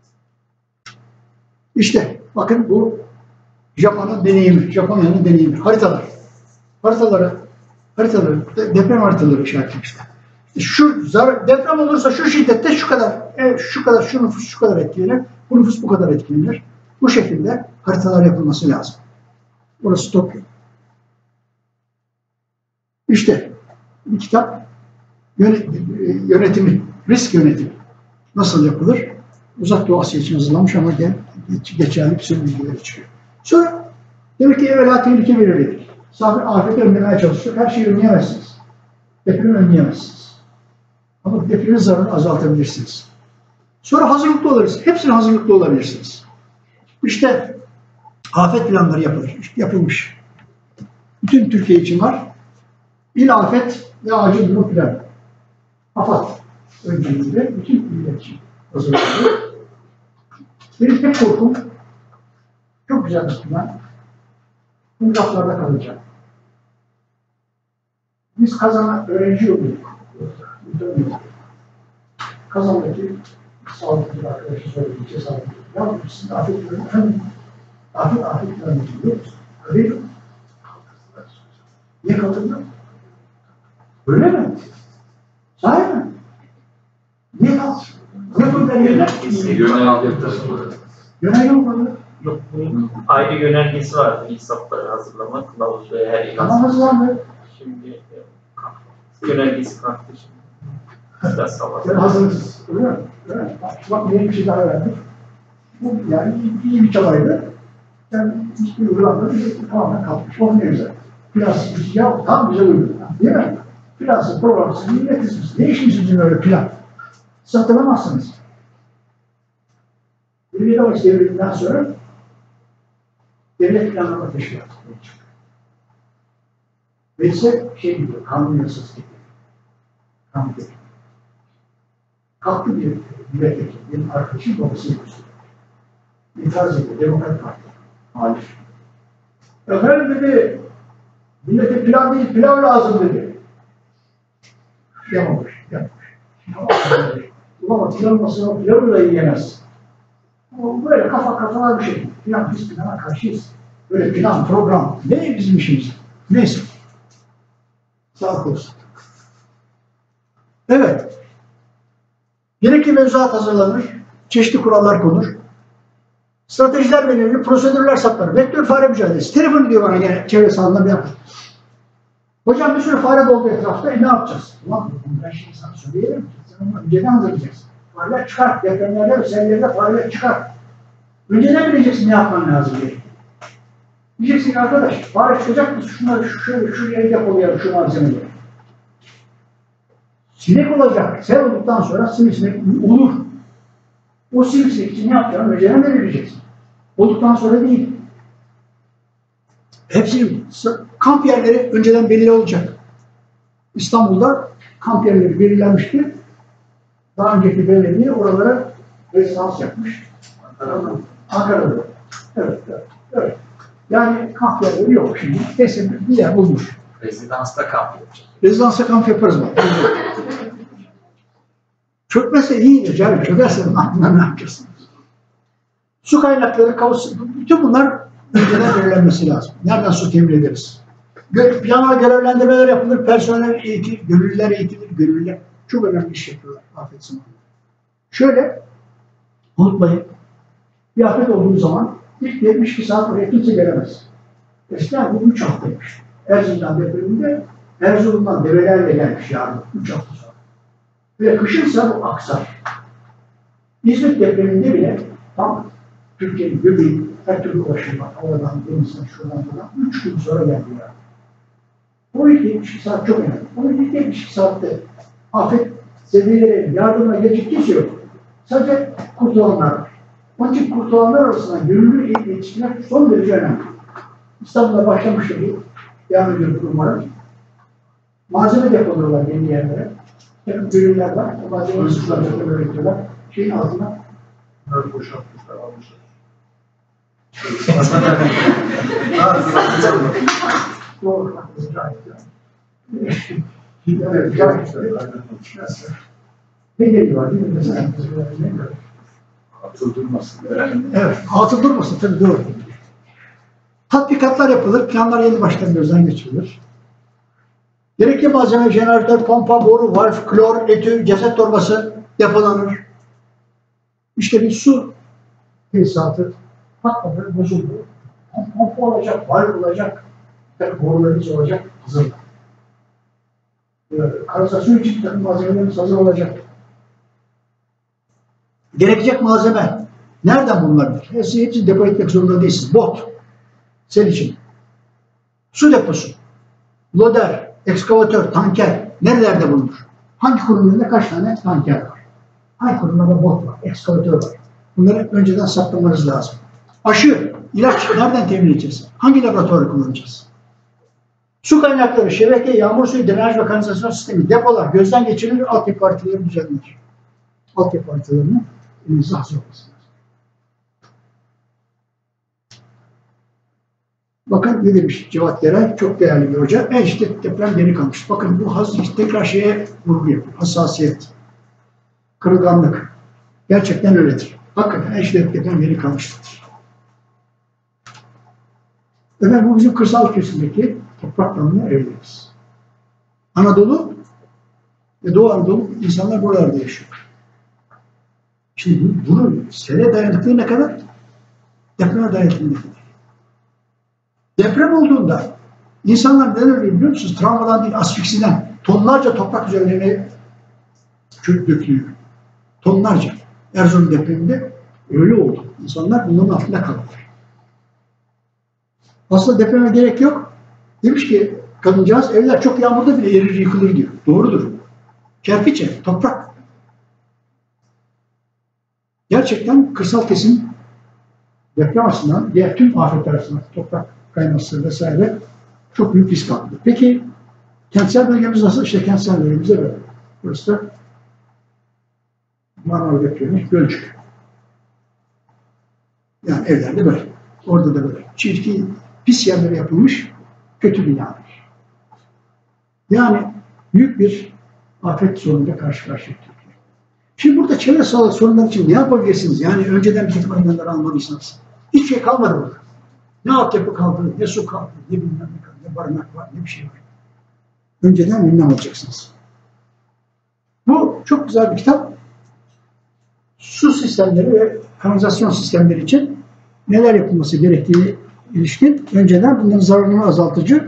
İşte bakın bu Japon'un deneyimi, Japonya'nın deneyimi. Haritalar. Haritaları, haritaları, deprem haritaları işaretlemişler. Şu zarar, deprem olursa şu şiddette şu kadar, e, şu kadar, şu nüfus şu kadar etkilenir, bu nüfus bu kadar etkilenir. Bu şekilde haritalar yapılması lazım. Burası Tokyo. İşte bir kitap yönetimi, risk yönetimi nasıl yapılır? Uzak Doğu Asya için hazırlanmış ama geçerli bir sürü bilgiler çıkıyor. Sonra demek ki evvela tehlike belirledik. Sadece afeti önlemeye çalışıyor. Her şeyi önleyemezsiniz. Depremi önleyemezsiniz. Ama depremin zararını azaltabilirsiniz. Sonra hazırlıklı olabilirsiniz. Hepsine hazırlıklı olabilirsiniz. İşte afet planları yapılır. İşte yapılmış. Bütün Türkiye için var. İl afet ve acil durum planı. AFAD önceliğinde bütün iller için hazırlanıyor. Benim tek korkum çok güzel bir plan. Bu raflarda kalacak. Biz Kazan'a öğrenci yoluyorduk. Kazan'daki sağlıklı arkadaşı söyledi, ilçe sağlıklı. Ya sizin afet planı, afet afet planı biliyor musun? Öyle mi? Niye katıldın? Öyle mi? Sahi mi? Niye kaldın? Ne problem yerine? Yönel yapıyorsun. Yönel yok mu? Yok, bunun ayrı yönergesi vardı. İnsafları hazırlama, kılavuz ve her yıl. Tamam hazırlandı. Şimdi yönergesi kalktı şimdi. Biraz sabah. Sen hazırsız. Öyle mi? Öyle mi? Bak yeni bir şey daha öğrendim. Bu yani iyi, iyi bir çabaydı. Sen hiçbir uygulanmadı. Tamamen kalkmış. O ne güzel. Plansız ya tam güzel uygulandı. Değil mi? Plansız, programsız, milletsiz. Ne işin sizin öyle plan? Siz hatırlamazsınız. Devlet Havacı Devleti'nden sonra Devlet Planlama Teşkilatı çıktı. Meclise şey gibi, kanun yasası gibi. Kanun gibi. Kalktı bir milletvekili, benim arkadaşım babasını gösterdi. İtiraz ediyor, Demokrat Parti, muhalif. Efendim dedi, millete pilav değil, pilav lazım dedi. Yapamamış, yapamamış. Ama pilav masasına pilavı da yiyemez. O böyle kafa kafana bir şey. Plan, biz plana karşıyız. Böyle plan, program. Ne bizim işimiz? Neyse. Sağlık olsun. Evet. Gerekli mevzuat hazırlanır. Çeşitli kurallar konur. Stratejiler belirlenir, prosedürler saptanır. Vektör fare mücadelesi. Telefon diyor bana gene çevre sahanında bir yapın. Hocam bir sürü fare doldu etrafta, e ne yapacağız? Ulan ben şimdi sana söyleyelim. Sen onu önceden hazırlayacaksın. Fareler çıkar. Depremlerde ve sellerde fareler çıkar. Önceden bileceksin ne yapman lazım diye. Diyeceksin ki arkadaş, fare çıkacak mı? Şunları şu, şöyle, şuraya depolayalım şu malzemeleri. Sinek olacak. Sel olduktan sonra sivrisinek olur. O sivrisinek için ne yapacağını önceden belirleyeceksin. Olduktan sonra değil. Hepsinin kamp yerleri önceden belirli olacak. İstanbul'da kamp yerleri belirlenmişti. Daha önceki belediye oralara rezidans yapmış. Ankara'da. Ankara'da. Evet, evet, evet. Yani kamp yerleri yok şimdi. Neyse bir yer bulmuş. Rezidansta kamp yapacak. Rezidansta kamp yaparız bak. Çökmezse iyidir canım. Çökerse aklına ne yapacaksın? Su kaynakları, kavus, bütün bunlar önceden belirlenmesi lazım. Nereden su temin ederiz? Planlar, görevlendirmeler yapılır, personel eğitim, gönüllüler eğitilir, gönüllüler çok önemli iş yapıyorlar afet zamanında. Şöyle, unutmayın, bir afet olduğu zaman ilk yetmiş iki saat oraya kimse gelemez. Eskiden bu üç haftaymış. Erzincan depreminde Erzurum'dan develerle gelmiş yardım, üç hafta sonra. Ve kışınsa bu aksar. İzmit depreminde bile tam Türkiye'nin göbeği, her türlü ulaşım var. Oradan, denizden, şuradan, buradan. Üç gün sonra geldi ya. O ilk yetmiş iki saat çok önemli. O ilk yetmiş iki saatte afet seviyeleri yardımına gelecek kimse yok. Sadece kurtulanlar var. Onun için kurtulanlar arasında gönüllü yetişkinler son derece önemli. İstanbul'da başlamıştı bu. Devam ediyor kurumlara. Malzeme depoluyorlar yeni yerlere. Yakın gönüller var. O malzemeyi suçlarla öğretiyorlar. Şeyin altına Bunları boşaltmışlar, almışlar. doğru. Ne geliyor değil mi? Mesela Atıl durmasın. evet, altı durmasın tabii doğru. Tatbikatlar yapılır, planlar yeni baştan gözden geçirilir. Gerekli malzeme, jeneratör, pompa, boru, valf, klor, etü, ceset torbası depolanır. İşte bir su tesisatı patladı, bozuldu. Pompa olacak, valf olacak, borularımız olacak, hazır. Kanalizasyon için takım malzemelerimiz hazır olacak. Gerekecek malzeme. Nereden bulunabilir? Hepsi, hepsi depo etmek zorunda değilsiniz. Bot. Senin için. Su deposu. Loder, ekskavatör, tanker. Nerelerde bulunur? Hangi kurumlarında kaç tane tanker var? Hangi kurumlarda bot var, ekskavatör var? Bunları önceden saklamanız lazım. Aşı, ilaç nereden temin edeceğiz? Hangi laboratuvarı kullanacağız? Su kaynakları, şebeke, yağmur suyu, drenaj ve kanalizasyon sistemi, depolar gözden geçirilir, altyapı parçaları düzenlenir. Altyapı parçalarını elinizde hazır olmasın. Bakın ne demiş Cevat Geray, çok değerli bir hoca. En şiddet deprem geri kalmış. Bakın bu has, tekrar şeye vurgu yapıyor. Hassasiyet, kırılganlık. Gerçekten öyledir. Hakikaten en şiddet deprem geri kalmıştır. Efendim bu bizim kırsal kesimdeki toprak alanına evleriz. Anadolu ve Doğu Anadolu insanlar buralarda yaşıyor. Şimdi bunun sele dayanıklığı ne kadar? Depreme dayanıklığı ne kadar? Deprem olduğunda insanlar neler oluyor biliyor musunuz? Travmadan değil, asfiksiden tonlarca toprak üzerlerine çöp dökülüyor. Tonlarca. Erzurum depreminde öyle oldu. İnsanlar bunların altında kaldılar. Aslında depreme gerek yok. Demiş ki kadıncağız evler çok yağmurda bile erir yıkılır diyor. Doğrudur. Kerpiç ev, toprak. Gerçekten kırsal kesim deprem açısından diğer tüm afetler açısından toprak kayması vesaire çok büyük risk altında. Peki kentsel bölgemiz nasıl? İşte kentsel bölgemizde böyle. Burası da Marmara depremi, Gölcük. Yani evlerde böyle. Orada da böyle. Çirkin, pis yerlere yapılmış kötü binalar. Yani büyük bir afet sorunuyla karşı karşıya. Şimdi burada çevre sağlık sorunları için ne yapabilirsiniz? Yani önceden bir takım önlemler almalıysanız. Hiçbir şey kalmadı burada. Ne altyapı kaldı, ne su kaldı, ne bilmem ne kaldı, ne barınak var, ne bir şey var. Önceden önlem alacaksınız. Bu çok güzel bir kitap. Su sistemleri ve kanalizasyon sistemleri için neler yapılması gerektiğini ilişkin önceden bunların zararını azaltıcı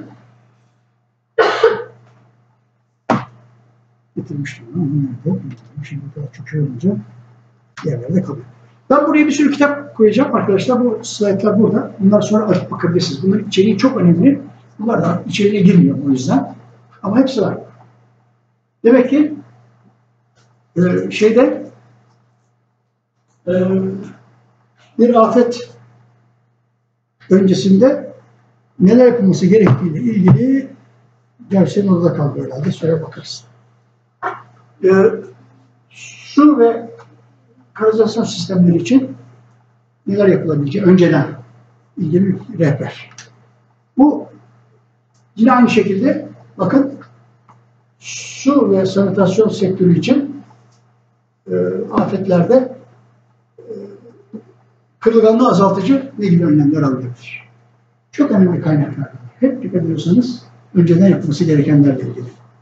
getirmiştim. Şimdi bu kadar çok şey olunca yerlerde kalıyor. Ben buraya bir sürü kitap koyacağım arkadaşlar. Bu slaytlar burada. Bunlar sonra açıp bakabilirsiniz. Bunların içeriği çok önemli. Bunlar da içeriğine girmiyor o yüzden. Ama hepsi var. Demek ki e, şeyde e, bir afet öncesinde neler yapılması gerektiğiyle ilgili gerçekten orada kaldı herhalde. Sonra bakarız. E, su ve kanalizasyon sistemleri için neler yapılabileceği önceden ilgili bir rehber. Bu yine aynı şekilde bakın su ve sanitasyon sektörü için e, afetlerde e, kırılganlığı azaltıcı ne gibi önlemler alınabilir? Çok önemli kaynaklar. Hep dikkat ediyorsanız önceden yapılması gerekenlerle ilgili.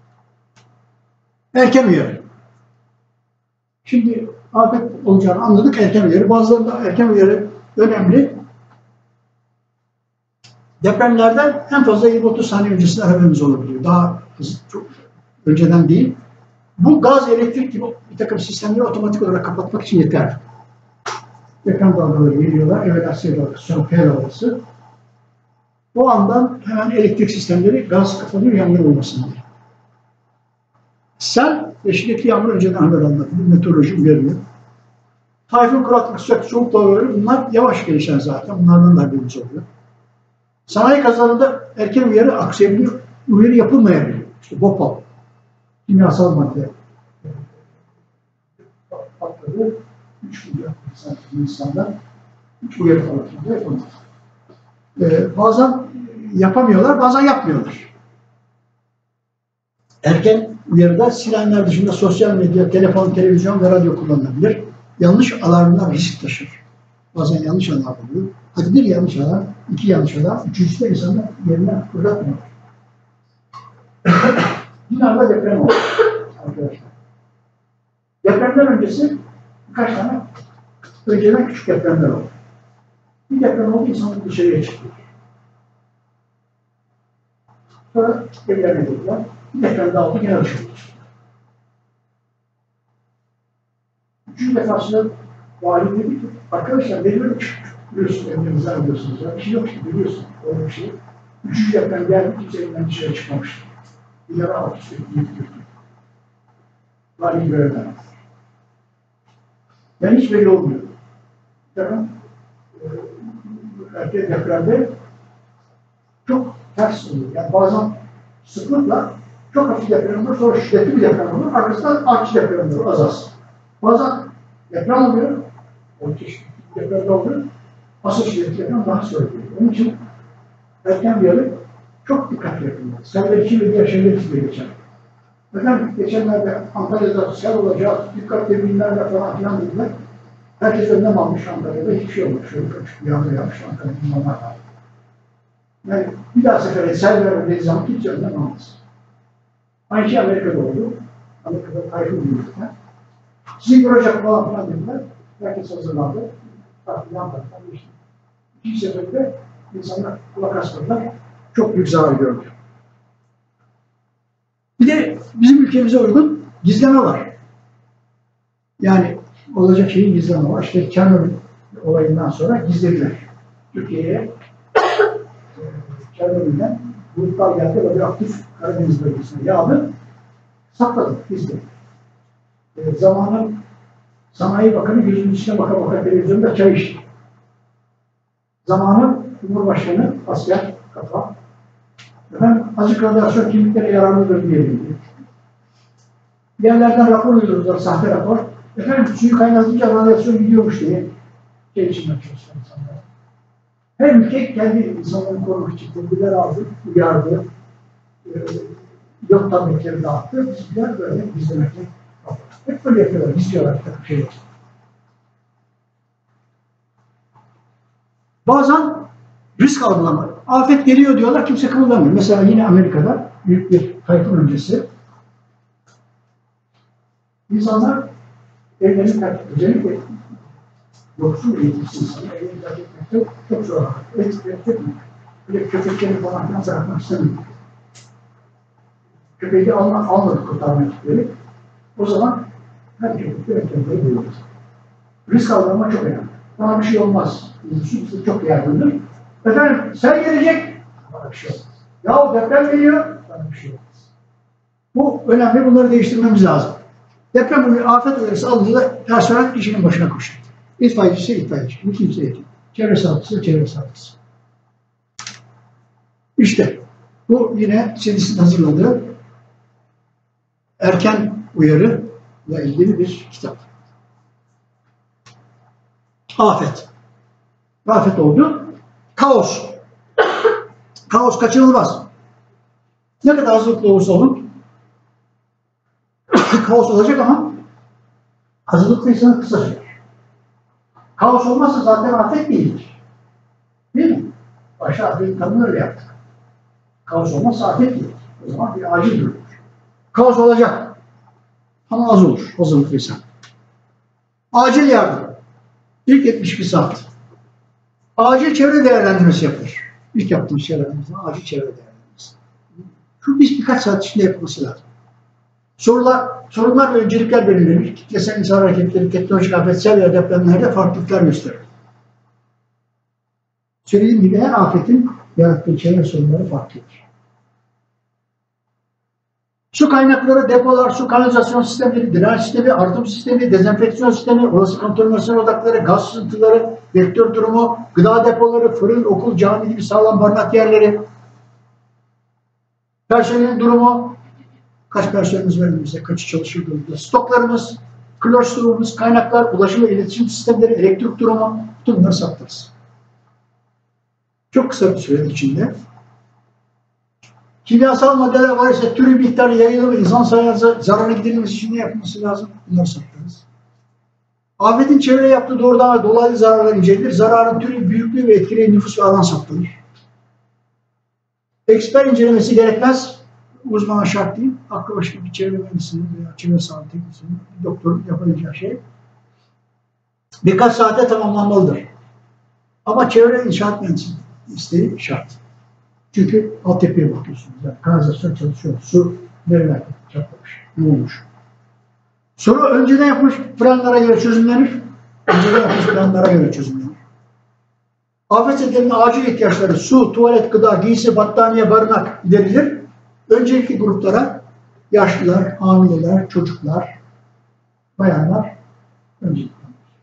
Erken uyarı. Şimdi afet olacağını anladık, erken uyarı. Bazılarında erken uyarı önemli. Depremlerden en fazla yirmi otuz saniye öncesinde haberimiz olabiliyor. Daha hızlı, çok önceden değil. Bu gaz, elektrik gibi bir takım sistemleri otomatik olarak kapatmak için yeter. Deprem dalgaları geliyorlar, evalasyon dalgası, sonra P dalgası. O andan hemen elektrik sistemleri gaz kapanıyor, yangın olmasın diye. Sel ve şiddetli yağmur önceden haber anlatılır, meteoroloji uyarıyor. Tayfun, kuraklık, sıcak, soğuk dalgaları bunlar yavaş gelişen zaten, bunlardan da haberimiz oluyor. Sanayi kazalarında erken uyarı aksayabiliyor, uyarı yapılmayabiliyor. İşte BOPAL, kimyasal madde patladı, üç milyon insan Hindistan'da üç uyarı altında yapılmadı. Ee, bazen yapamıyorlar, bazen yapmıyorlar. Erken uyarıda sirenler dışında sosyal medya, telefon, televizyon ve radyo kullanılabilir. Yanlış alarmlar risk taşır. Bazen yanlış alarm oluyor. Hadi bir yanlış alarm, iki yanlış alarm, üçüncüsü de insanlar yerinden fırlatmıyor. Dinar'da deprem oldu arkadaşlar. Depremden öncesi birkaç tane önceden küçük depremler oldu. Bir deprem oldu, insanlar dışarıya çıktı. Sonra evlerine gittiler. Bir deprem daha oldu, gene dışarıya çıktı. Üçüncü defasında vali dedi ki, arkadaşlar veriyorum çıktı. Biliyorsunuz, evlerinizden alıyorsunuz. Ya. Bir şey yok işte, biliyorsun. Öyle bir şey. Üçüncü deprem geldi, kimse evinden dışarı çıkmamıştı. Bir yara alt üstü, bir götürdü. Vali görevden. Ben hiç belli olmuyor. Deprem, erken depremde çok ters oluyor. Yani bazen sıklıkla çok hafif deprem olur, sonra şiddetli bir deprem olur, arkasından artçı deprem olur, az az. Bazen deprem oluyor, o çeşitli depremde oluyor, asıl şiddetli deprem daha sonra geliyor. Onun için erken bir yarı çok dikkatli yapılmalı. Seller iki ve diğer şeyler için de geçer. Neden? Geçenlerde Antalya'da sel olacak, dikkat tedbirlerle falan filan dediler. Herkes önlem almış Antalya'da, hiçbir şey olmuş. Şöyle küçük bir yağmur yapmış Antalya'da, normal var. Yani bir daha sefere sel vermediği zaman hiç önlem almaz. Aynı şey Amerika'da oldu. Amerika'da tayfun büyüdüler. Sizin vuracak falan filan dediler. Herkes hazırlandı. Tabii yan taraftan geçti. İki seferde insanlar kulak asmadılar. Çok büyük zarar gördü. Bir de bizim ülkemize uygun gizleme var. Yani olacak şeyin gizleme var. İşte Çernobil olayından sonra gizlediler. Türkiye'ye Çernobil'den bulutlar geldi ve bir aktif Karadeniz bölgesine yağdı. Sakladık, gizledik. E, zamanın Sanayi Bakanı gözünün içine baka baka televizyonda çay içti. Zamanın Cumhurbaşkanı asker kafa. Efendim, azıcık radyasyon kimliklere yararlıdır diyelim. Yerlerden rapor uydurdular, sahte rapor. Efendim, suyu kaynatınca radyasyon gidiyormuş diye şey için yapıyoruz insanlar. Her ülke kendi insanlarını korumak için tedbirler aldı, uyardı, e, yok tabletleri dağıttı. Bizler böyle izlemekle kaldı. Hep böyle yapıyorlar, izliyorlar bir şey yok. Bazen risk algılama. Afet geliyor diyorlar, kimse kımıldamıyor. Mesela yine Amerika'da büyük bir tayfun öncesi insanlar evlerini terk ediyor. Özellikle yoksul eğitimsiz insanlar evlerini terk etmekte çok zor. Et, et, et, böyle köpekleri falan filan bırakmak istemiyor. Köpeği alma, almadık kurtarma ekipleri. O zaman her köpekleri ekipleri buluyoruz. Risk algılama çok önemli. Bana bir şey olmaz. Bizde çok yardımdır. Efendim sen gelecek, bana bir şey olmaz. Yahu deprem geliyor, bana bir şey olmaz. Bu önemli, bunları değiştirmemiz lazım. Deprem uyarısı, afet uyarısı alındığında personel işinin başına koştu. İtfaiyecisi itfaiyeci, bu kimse yetim. Çevre sağlıkçısı, çevre sağlıkçısı. İşte bu yine C D C'nin hazırladığı erken uyarı ile ilgili bir kitap. Afet. Afet oldu. Kaos. Kaos kaçınılmaz. Ne kadar hazırlıklı olursa olun kaos olacak ama hazırlıklıysanız kısa sürer. Kaos olmazsa zaten afet değildir. Değil mi? Başta afet kadın öyle yaptık. Kaos olmazsa afet değildir. O zaman bir acil durumdur. Kaos olacak. Ama az olur hazırlıklıysan. Acil yardım. İlk yetmiş iki saat. Acil çevre değerlendirmesi yapılır. İlk yaptığımız şeylerden acil çevre değerlendirmesi. Şu biz birkaç saat içinde yapılması lazım. Sorular, sorunlar ve öncelikler belirlenir. Kitlesel insan hareketleri, teknolojik afetsel veya depremlerde farklılıklar gösterir. Söylediğim gibi her afetin yarattığı çevre sorunları farklıdır. Su kaynakları, depolar, su kanalizasyon sistemleri, drenaj sistemi, arıtım sistemi, dezenfeksiyon sistemi, olası kontaminasyon odakları, gaz sızıntıları, vektör durumu, gıda depoları, fırın, okul, cami gibi sağlam barınak yerleri, personelin durumu, kaç personelimiz var elimizde, kaçı çalışıyor durumda, stoklarımız, klorostorumumuz, kaynaklar, ulaşım ve iletişim sistemleri, elektrik durumu, bütün bunları saptarız. Çok kısa bir süre içinde. Kimyasal maddeler var ise türü miktarı yayılır, insan sayarsa zararına gidilmesi için ne yapılması lazım? Bunları saptarız. Afetin çevreye yaptığı doğrudan ve dolaylı zararlar incelidir. Zararın türü, büyüklüğü ve etkileyen nüfus ve alan saptanır. Eksper incelemesi gerekmez. Uzmana şart değil. Aklı başında bir çevre mühendisinin veya çevre sağlığı teknisyeni, bir doktorun yapabileceği şey birkaç saate tamamlanmalıdır. Ama çevre inşaat mühendisinin isteği şart. Çünkü altyapıya bakıyorsunuz. Yani kanalizasyon çalışıyor. Su nerelerde çatlamış, ne olmuş. Soru önceden yapılmış planlara göre çözümlenir. Önceden yapılmış planlara göre çözümlenir. Afet zedelerinin acil ihtiyaçları su, tuvalet, gıda, giysi, battaniye, barınak giderilir. Öncelikli gruplara yaşlılar, hamileler, çocuklar, bayanlar öncelikli.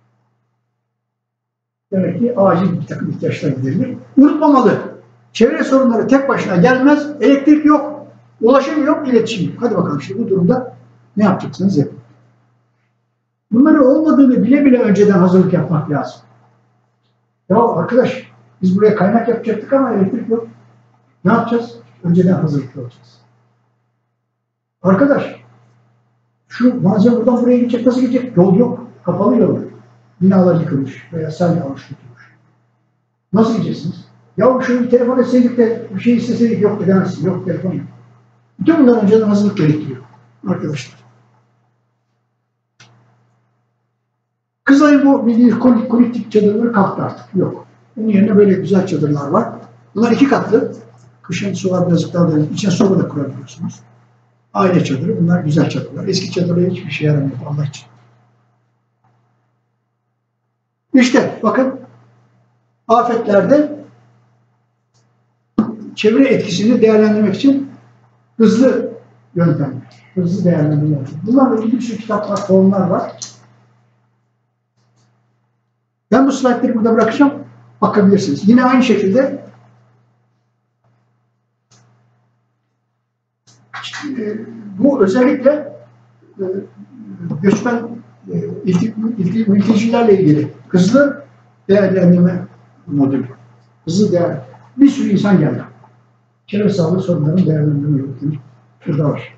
Demek ki acil bir takım ihtiyaçlar giderilir. Unutmamalı. Çevre sorunları tek başına gelmez. Elektrik yok, ulaşım yok, iletişim yok. Hadi bakalım işte bu durumda ne yapacaksınız yapın. Bunları olmadığını bile bile önceden hazırlık yapmak lazım. Ya arkadaş biz buraya kaynak yapacaktık ama elektrik yok. Ne yapacağız? Önceden hazırlıklı olacağız. Arkadaş şu malzeme buradan buraya gidecek, nasıl gidecek? Yol yok. Kapalı yol. Binalar yıkılmış veya sel yağmış tutulmuş. Nasıl gideceksiniz? Ya şunu telefon etseydik de bir şey isteseydik yok edemezsin. Yok telefon yok. Bütün bunlar önceden hazırlık gerektiriyor arkadaşlar. Kızılay'ın bu bildiğiniz kolektif çadırları kalktı artık. Yok. Onun yerine böyle güzel çadırlar var. Bunlar iki katlı. Kışın sular birazcık daha dayanıklı. İçine soba da kurabiliyorsunuz. Aile çadırı. Bunlar güzel çadırlar. Eski çadırlar hiçbir şey yaramıyor Allah için. İşte bakın afetlerde çevre etkisini değerlendirmek için hızlı yöntemler, hızlı değerlendirmeler. Bunlarla ilgili bir sürü kitaplar, formlar var. Ben bu slaytları burada bırakacağım. Bakabilirsiniz. Yine aynı şekilde e, bu özellikle e, göçmen e, ilgi, ilgi, mültecilerle ilgili hızlı değerlendirme modülü. Hızlı değer. Bir sürü insan geldi. Çevre sağlığı sorunlarının değerlendirme yöntemi burada var.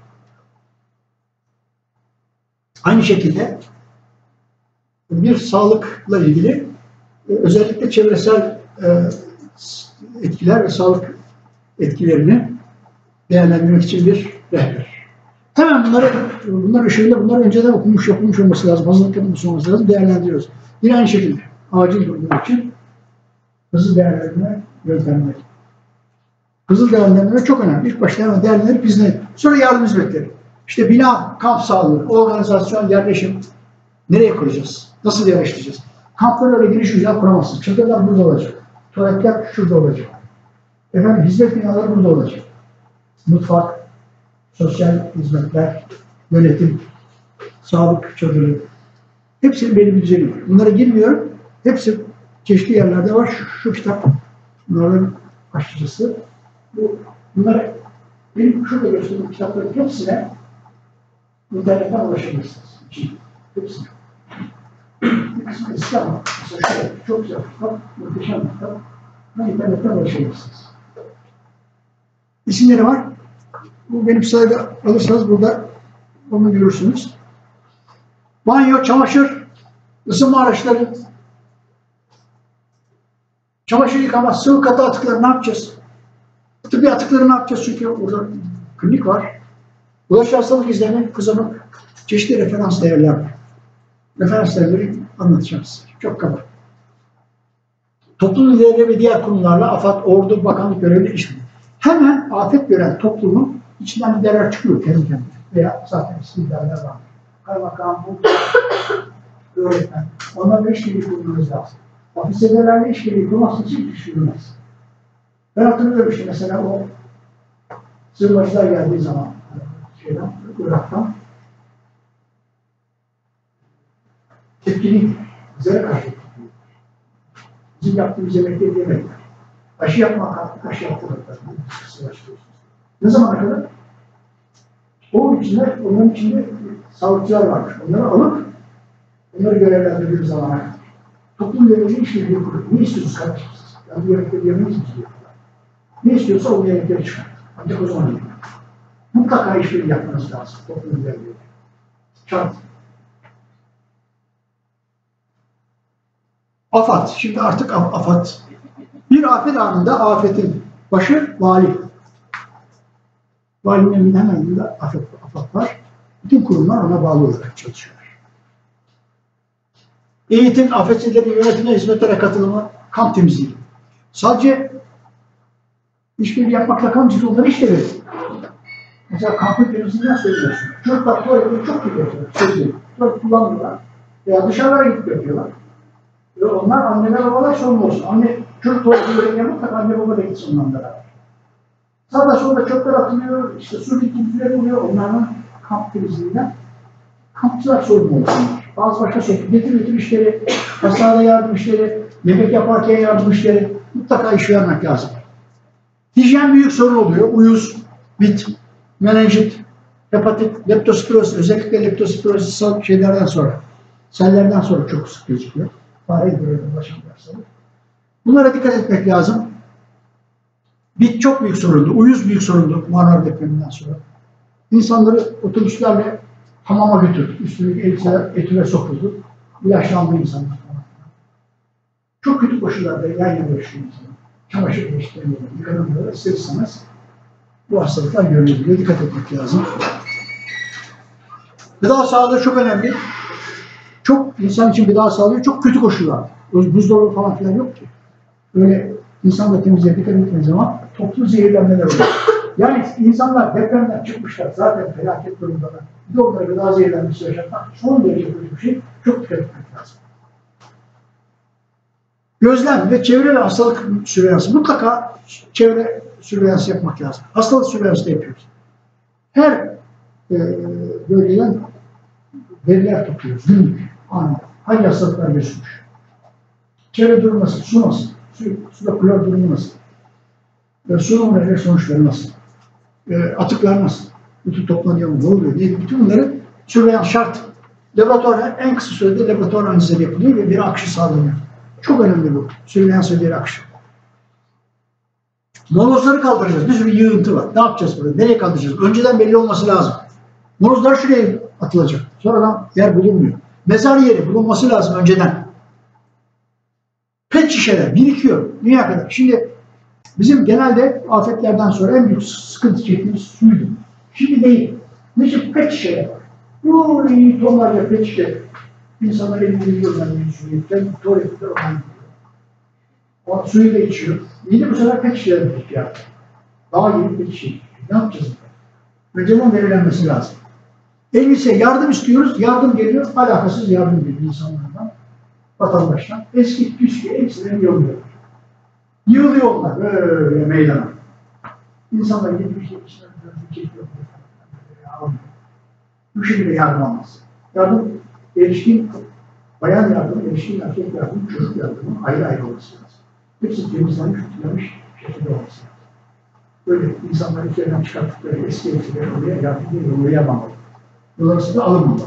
Aynı şekilde bir sağlıkla ilgili özellikle çevresel etkiler ve sağlık etkilerini değerlendirmek için bir rehber. Hemen bunları, bunlar ışığında bunlar önceden okunmuş, yapılmış olması lazım, hazırlık yapılmış olması lazım, değerlendiriyoruz. Yine aynı şekilde acil durumlar için hızlı değerlendirme yöntemleri. Hızlı değerlendirme çok önemli. İlk başta hemen değerlendirip izleyin. Sonra yardım hizmetleri. İşte bina, kamp sağlığı, organizasyon, yerleşim. Nereye kuracağız? Nasıl yerleştireceğiz? Kampları öyle geniş güzel kuramazsın. Çadırlar burada olacak. Tuvaletler şurada olacak. Efendim hizmet binaları burada olacak. Mutfak, sosyal hizmetler, yönetim, sağlık çadırı. Hepsinin belli bir düzeni var. Bunlara girmiyorum. Hepsi çeşitli yerlerde var. Şu, şu kitap. Bunların başlıcısı. Bu, bunları benim şurada gösterdiğim kitapların hepsine internetten ulaşabilirsiniz. Hepsine. Hepsine eski ama mesela şöyle, çok güzel kitap, muhteşem bir kitap. Bunu internetten ulaşabilirsiniz. İsimleri var. Bu benim sayıda alırsanız burada onu görürsünüz. Banyo, çamaşır, ısınma araçları, çamaşır yıkama, sıvı katı atıkları ne yapacağız? Tıbbi atıkları ne yapacağız? Çünkü orada klinik var. Bulaşıcı hastalık izleme, kızamık, çeşitli referans değerler var. Referans değerleri anlatacağım size. Çok kaba. Toplum liderleri ve diğer kurumlarla AFAD, Ordu, Bakanlık görevli işbirliği. Hemen afet gören toplumun içinden liderler çıkıyor kendi kendine. Veya zaten liderler var. Kaymakam, bu, öğretmen. Onlarla işbirliği kurmamız lazım. Ofislerlerle işbirliği kurması için düşünülmez. Ben hatırlıyorum işte mesela o sığınmacılar geldiği zaman şeyden, Irak'tan tepkili bize karşı bizim yaptığımız yemekleri yemekler. Aşı yapmak, aşı yaptırmaklar. Ne zamana kadar? O içinde, onların içinde sağlıkçılar varmış. Onları alıp onları görevlendirdiğimiz zamana kadar. Toplum yönetici işbirliği kuruyor. Ne istiyorsunuz kardeşim siz? Yani bu yemekleri yemeyiz mi diyor. Ne istiyorsa o yemekleri çıkar. Ancak o zaman yiyor. Mutlaka işbirliği yapmanız lazım. Toplum yönetici. Şart. AFAD. Şimdi artık AFAD. Bir afet anında afetin başı vali. Valinin hemen yanında afet, AFAD var. Bütün kurumlar ona bağlı olarak çalışıyor. Eğitim, afetçilerin yönetimine, hizmetlere katılımı, kamp temizliği. Sadece işbirliği yapmakla kampçılığı onları işte verir. Mesela kampın temizliğinden söylüyorsun. Çocuklar tuvaletleri çok kötü yapıyorlar. Söylüyorum. Tuvalet kullanmıyorlar. Veya dışarılara gidip yapıyorlar. Ve onlar anneler babalar sorumlu olsun. Anne, çocuk tuvaletleri mutlaka anne baba da gitsin ondan beraber. Sağda solda çöpler atılıyor, işte su dikintüleri oluyor. Onların kamp temizliğinden kampçılar sorumlu olsunlar. Bazı başka sorumlu. Getir getir işleri, hastanede yardım işleri, yemek yaparken yardım işleri mutlaka iş vermek lazım. Hijyen büyük sorun oluyor. Uyuz, bit, menenjit, hepatit, leptospiroz, özellikle leptospiroz şeylerden sonra, sellerden sonra çok sık gözüküyor. Fareye göre ulaşan bir hastalık. Bunlara dikkat etmek lazım. Bit çok büyük sorundu, uyuz büyük sorundu Marmara depreminden sonra. İnsanları otobüslerle hamama götürdü. Üstündeki elbiseler etüre sokuldu. İlaçlandı insanlar. Çok kötü koşullarda yan yana yaşıyor insanlar. Çamaşır değiştirmiyorlar, yıkanamıyorlar. İsterseniz bu hastalıklar görülebiliyor. Dikkat etmek lazım. Gıda sağlığı çok önemli. Çok insan için gıda sağlığı çok kötü koşullar. Buzdolabı falan filan yok ki. Öyle insan da temizliğe dikkat ettiği zaman toplu zehirlenmeler oluyor. Yani insanlar depremden çıkmışlar. Zaten felaket durumdalar. Bir de onlara gıda zehirlenmesi yaşatmak son derece kötü bir şey. Çok dikkat etmek lazım. Gözlem ve çevre ve hastalık sürveyansı. Mutlaka çevre sürveyansı yapmak lazım. Hastalık sürveyansı da yapıyoruz. Her e, bölgeden veriler topluyoruz. Günlük, anında. Hangi hastalıklar gözükmüş? Çevre durumu nasıl? Su nasıl? Su, suda klor durumu nasıl? E, sunum ve sonuçları nasıl? E, atıklar nasıl? Bütün toplanıyor mu? Ne oluyor? Diye. Bütün bunları sürveyans şart. Laboratuvar en kısa sürede laboratuvar analizleri yapılıyor ve bir akışı sağlanıyor. Çok önemli bu. Sürveyans ve veri akışı. Molozları kaldıracağız. Bir sürü yığıntı var. Ne yapacağız burada? Nereye kaldıracağız? Önceden belli olması lazım. Molozlar şuraya atılacak. Sonradan yer bulunmuyor. Mezar yeri bulunması lazım önceden. Pet şişeler birikiyor. Dünya kadar. Şimdi bizim genelde afetlerden sonra en büyük sıkıntı çektiğimiz suydu. Şimdi değil. Ne için pet şişeler var. Bu iyi tonlarca pet şişe. İnsanlar elini yiyorlar. Suyu. Kendi tuvaletler olan. O suyu da içiyor. Yine bu sefer pet şişeler birikiyor. Daha yeni pet şişe. Ne yapacağız? Önceden belirlenmesi lazım. Elbise yardım istiyoruz. Yardım geliyor. Alakasız yardım geliyor insanlardan. Vatandaştan. Eski püskü hepsini yolluyor. Yığılıyorlar böyle meydana. İnsanlar yedi bir şey içinden bir şey yok. Bu şekilde yardım almaz. Yardım, erişkin, bayan yardım, erişkin erkek yardım, çocuk yardımı ayrı ayrı olması lazım. Hepsi temizlenmiş, tutulamış şekilde olması lazım. Böyle insanlar üzerinden çıkarttıkları eski elbiseleri oraya yardım diye yollayamamalı. Dolayısıyla alınmamalı.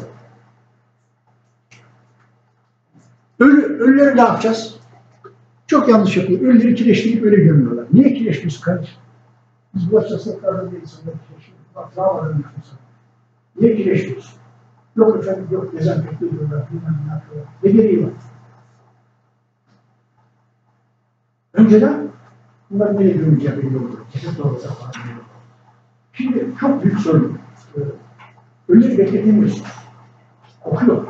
Ölü, ölüleri ne yapacağız? Çok yanlış yapıyor. Ölüleri kireçleyip öyle gömüyorlar. Niye kireçliyorsun kardeşim? Biz bu hastalıklarda bir insanlar kireçliyoruz. Bak travmadan yıkıyorsun. Niye kireçliyorsun? Yok efendim, yok dezenfekte ediyorlar, bilmem ne yapıyorlar. Ne gereği var? Önceden bunlar nereye gömüleceği belli olur. Ceset olacak falan belli olur. Şimdi çok büyük sorun. Ölüleri bekletemiyorsunuz. Kokuyorlar.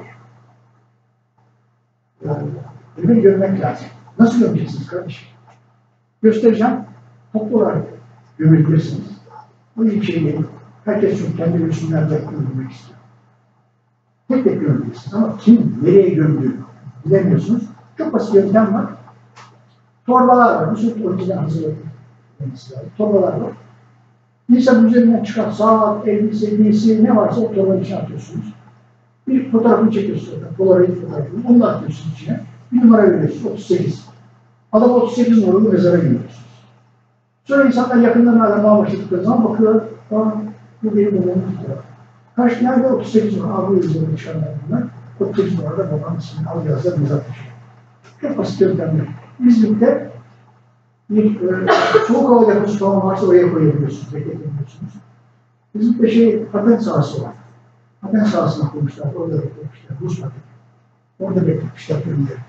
Yani ölüleri görmek lazım. Nasıl göreceksiniz kardeşim? Göstereceğim. Toplu olarak gömebilirsiniz. Bu iyi bir şey değil. Herkes çünkü kendi ölçümlerde gömülmek istiyor. Tek tek gömeceksiniz ama kim nereye gömdüğünü bilemiyorsunuz. Çok basit yöntem var. Torbalar var. Bu süt önceden hazırlanmış. Torbalar var. İnsanın üzerinden çıkan saat, elbise, giysi ne varsa o torbanın içine atıyorsunuz. Bir fotoğrafını çekiyorsunuz. Polaroid fotoğrafını. Onu da atıyorsunuz içine. Bir numara veriyorsunuz. otuz sekiz. Adam otuz sekiz numaralı mezara gönderiyorsunuz. Sonra insanlar yakından aramaya başladıkları zaman bakıyorlar. Aa, bu benim babamın fotoğrafı. Kaç nerede? otuz sekiz numara. Abi üzerine çıkanlar bunlar. otuz sekiz numarada babamın ismini al yazıda mezar taşıyor. Çok basit yöntemler. İzmit'te bir e, soğuk hava deposu falan varsa oraya koyabiliyorsunuz. Bekleyebiliyorsunuz. İzmit'te şey patent sahası var. Patent sahasına koymuşlar. Orada beklemişler. Rus patent. Orada beklemişler.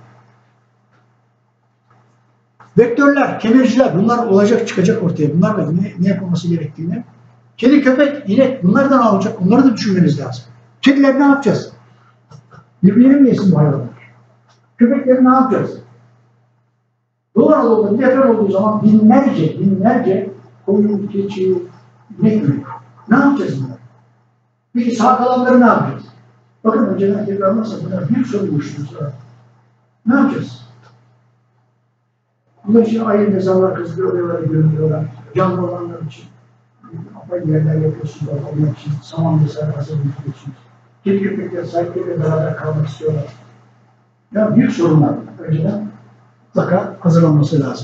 Vektörler, kemirciler bunlar olacak çıkacak ortaya. Bunlarla ne, ne yapılması gerektiğini. Kedi, köpek, inek bunlardan alacak. Bunları da düşünmeniz lazım. Kediler ne yapacağız? Birbirlerini mi yesin bu hayvanlar? Köpekleri ne yapacağız? Doğu Anadolu'da bir deprem olduğu zaman binlerce, binlerce koyun, keçi, inek ölüyor. Ne yapacağız bunlar? Peki sağ kalanları ne yapacağız? Bakın önceden tekrar nasıl bunlar büyük sorun oluştururuz. Ne yapacağız? Bunlar için ayrı mezarlar kızdırıyorlar, görünüyorlar. Canlı olanlar için apayrı yerler yapıyorsunuz. Onlar için saman mezarı hazırlıyorsunuz. Kedi köpekler sahipleriyle beraber kalmak istiyorlar. Ya büyük sorunlar önceden mutlaka hazırlanması lazım.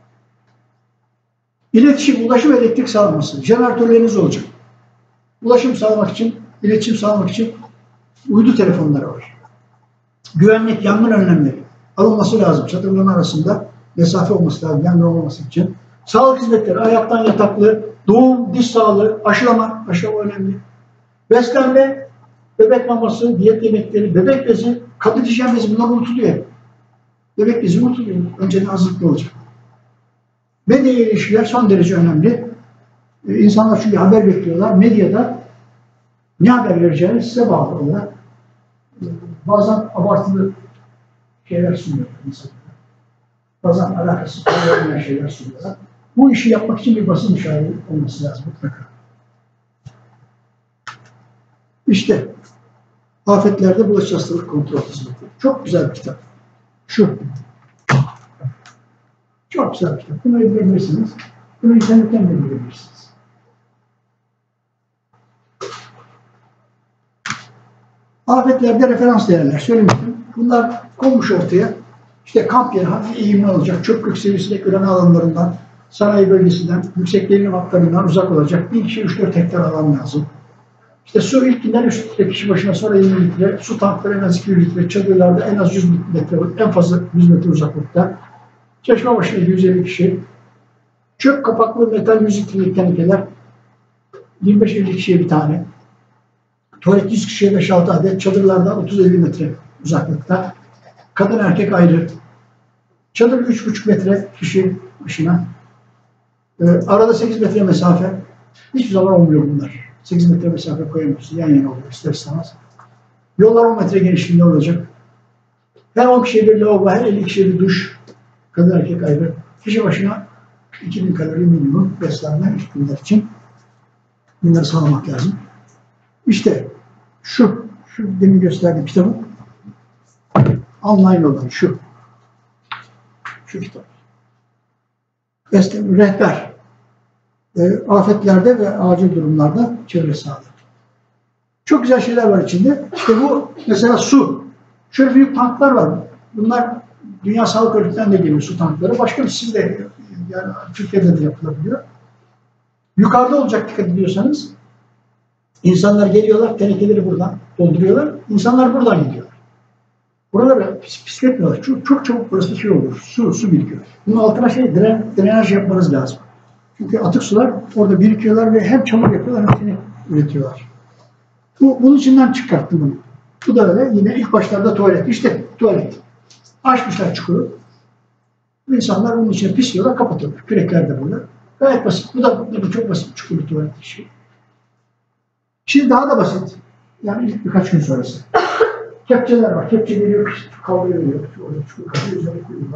İletişim, ulaşım, elektrik sağlaması. Jeneratörleriniz olacak. Ulaşım sağlamak için, iletişim sağlamak için uydu telefonları var. Güvenlik, yangın önlemleri alınması lazım. Çadırların arasında mesafe olması lazım, yangın olmaması için. Sağlık hizmetleri, ayaktan yataklı, doğum, diş sağlığı, aşılama, aşılama önemli. Beslenme, bebek maması, diyet yemekleri, bebek bezi, kadın hijyen bezi bunlar unutuluyor. Bebek bezi unutuluyor. Önceden hazırlıklı olacak. Medya ilişkiler son derece önemli. Ee, insanlar çünkü haber bekliyorlar. Medyada ne haber vereceğini size bağlı olarak ee, bazen abartılı şeyler sunuyor insanlar. Bazen alakasız olmayan şeyler sunuyorlar. Bu işi yapmak için bir basın müşaviri olması lazım mutlaka. İşte afetlerde bulaşıcı hastalık kontrol hizmeti. Çok güzel bir kitap. Şu. Çok güzel bir kitap. Bunu edinebilirsiniz. Bunu internetten de edinebilirsiniz. Afetlerde referans değerler. Söylemiştim. Bunlar konmuş ortaya. İşte kamp yeri hafif eğimli olacak. Çöplük seviyesinde gören alanlarından, sanayi bölgesinden, yüksek gerilim hatlarından uzak olacak. Bir kişi üç dört hektar alan lazım. İşte su ilkinden üç litre kişi başına, sonra yirmi litre, su tankları en az iki yüz litre, çadırlarda en az yüz metre, en fazla yüz metre uzaklıkta. Çeşme başına yüz elli kişi. Çöp kapaklı metal yüz litrelik tenekeler yirmi beş elli kişiye bir tane. Tuvalet yüz kişiye beş altı adet. Çadırlarda otuz elli metre uzaklıkta. Kadın erkek ayrı. Çadır üç buçuk metre kişi başına. Ee, arada sekiz metre mesafe. Hiçbir zaman olmuyor bunlar. sekiz metre mesafe koyamıyorsun. Yan yana oluyor ister istemez. Yollar on metre genişliğinde olacak. Her on kişiye bir lavabo, her elli kişiye bir duş. Kadın erkek ayrı. Kişi başına iki bin kalori minimum beslenme ilk günler için. Bunları sağlamak lazım. İşte şu, şu demin gösterdiğim kitabın online olan şu. Şu kitap. Beslenme, rehber. E, afetlerde ve acil durumlarda çevre sağlığı. Çok güzel şeyler var içinde. İşte bu mesela su. Şöyle büyük tanklar var. Bunlar Dünya Sağlık Örgütü'nden de geliyor su tankları. Başka bir şey de yani Türkiye'de de yapılabiliyor. Yukarıda olacak dikkat ediyorsanız. İnsanlar geliyorlar, tenekeleri buradan dolduruyorlar. İnsanlar buradan gidiyorlar. Buraları pis, pisletmiyorlar. Çok, çok çabuk burası şey olur. Su, su birikiyor. Bunun altına şey dren, drenaj yapmanız lazım. Çünkü atık sular orada birikiyorlar ve hem çamur yapıyorlar hem seni üretiyorlar. Bu, bunun içinden çıkarttım bunu. Bu da öyle. Yine ilk başlarda tuvalet. İşte tuvalet. Açmışlar çukuru. İnsanlar bunun içine pisliyorlar, kapatıyorlar. Kürekler de burada. Gayet basit. Bu da, bu da çok basit çukurlu tuvalet işi. Şimdi daha da basit. Yani ilk birkaç gün sonrası. Kepçeler var. Kepçe geliyor, kavga veriyor. Orada çukur kalıyor, üzerine koyuyorlar.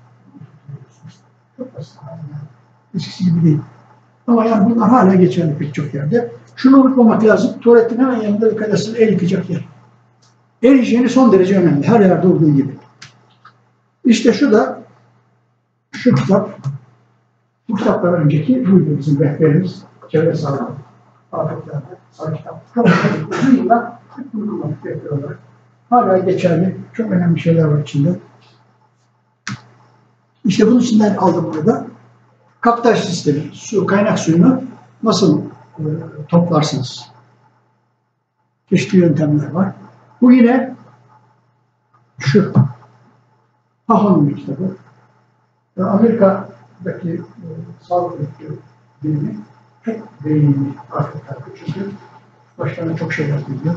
Çok basit. Yani eskisi gibi değil. Ama yani bunlar hala geçerli pek çok yerde. Şunu unutmamak lazım. Tuvaletin hemen yanında dikkat etsin, el yıkayacak yer. El hijyeni son derece önemli. Her yerde olduğu gibi. İşte şu da şu kitap. Bu kitaptan önceki buydu bizim rehberimiz. Çevre sağlığı. Afetlerde. Sarı kitap. Çok uzun yıllar uygulamak rehber olarak. Hala geçerli. Çok önemli şeyler var içinde. İşte bunun içinden aldım burada. Kaptaş sistemi. Su, kaynak suyunu nasıl e, toplarsınız? Çeşitli yöntemler var. Bu yine şu Pahon'un bir kitabı. E, Amerika'daki e, sağlık bilimi çok değinli afetlerde. Çünkü başlarına çok şeyler geliyor.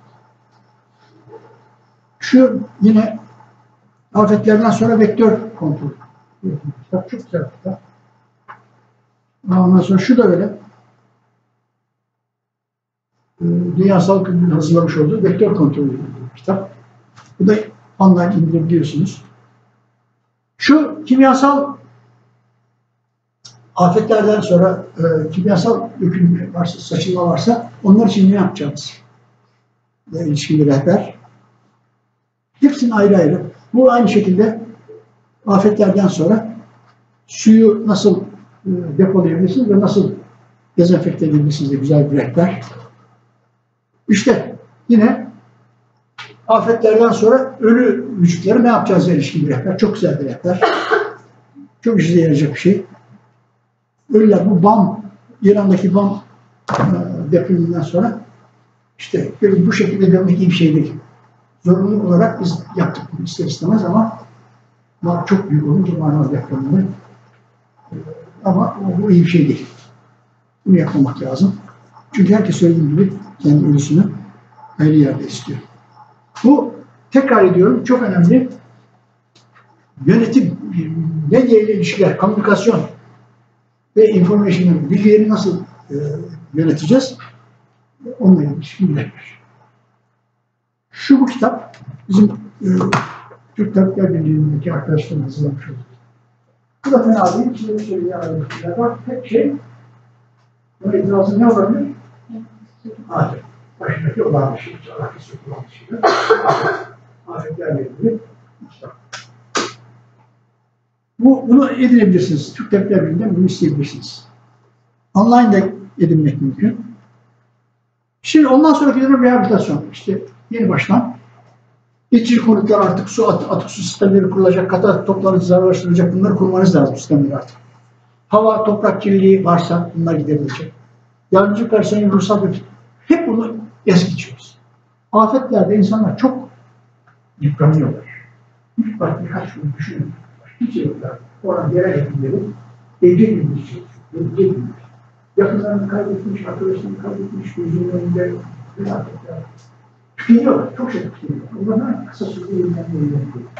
Şu yine afetlerden sonra vektör kontrolü. Kitap çok güzel kitap. Ondan sonra şu da öyle. Dünya Sağlık Örgütü'nün hazırlamış olduğu vektör kontrolü kitap. Bu da online indirebiliyorsunuz. Şu kimyasal afetlerden sonra e, kimyasal dökülme varsa, saçılma varsa onlar için ne yapacağız? Ve ilişkili rehber. Hepsinin ayrı ayrı. Bu aynı şekilde afetlerden sonra suyu nasıl e, depolayabilirsiniz ve nasıl dezenfekte edebilirsiniz de güzel bir rehber. İşte yine afetlerden sonra ölü vücutları ne yapacağız diye ilişkin bir rehber. Çok güzel bir rehber. Çok işe yarayacak bir şey. Ölüler bu Bam, İran'daki Bam e, depreminden sonra işte bu şekilde görmek iyi bir şey değil. Zorunlu olarak biz yaptık bunu ister istemez ama çok büyük olunca Marmara depreminde e, ama bu iyi bir şey değil. Bunu yapmamak lazım. Çünkü herkes söylediğim gibi kendi ölüsünü ayrı yerde istiyor. Bu, tekrar ediyorum, çok önemli. Yönetim, medya ile ilişkiler, komünikasyon ve information, bilgileri nasıl e, yöneteceğiz? Onunla ilişkin bir Şu bu kitap, bizim e, Türk Tabipler Birliği'ndeki arkadaşlarım hazırlamış olduk. Bu da fena değil, içinde bir şey yazmışlar. Bak, tek şey, buna itirazı ne olabilir? Afet. Başındaki olan bir şey, alakası yok olan bir şey. Afetlerle ilgili kitap. Bu, bunu edinebilirsiniz. Türk Tabipler Birliği'nden bunu isteyebilirsiniz. Online'da edinmek mümkün. Şimdi ondan sonraki dönem rehabilitasyon. İşte yeni baştan geçici konutlar artık su at, atık su sistemleri kurulacak, katı atık topları zararlaştırılacak. Bunları kurmanız lazım sistemleri artık. Hava, toprak kirliliği varsa bunlar gidebilecek. Yardımcı personelin ruhsal bir hep bunu es geçiyoruz. Afetlerde insanlar çok yıpranıyorlar. Üç bak birkaç gün düşünün. Hiç yoklar. Oradan yere yakınları evde bilmiş, evde bilmiş. Yakınlarını kaybetmiş, arkadaşlarını kaybetmiş, gözünün önünde felaketler. Tükeniyorlar, çok şey tükeniyorlar. Onlardan kısa sürede yeniden yeniden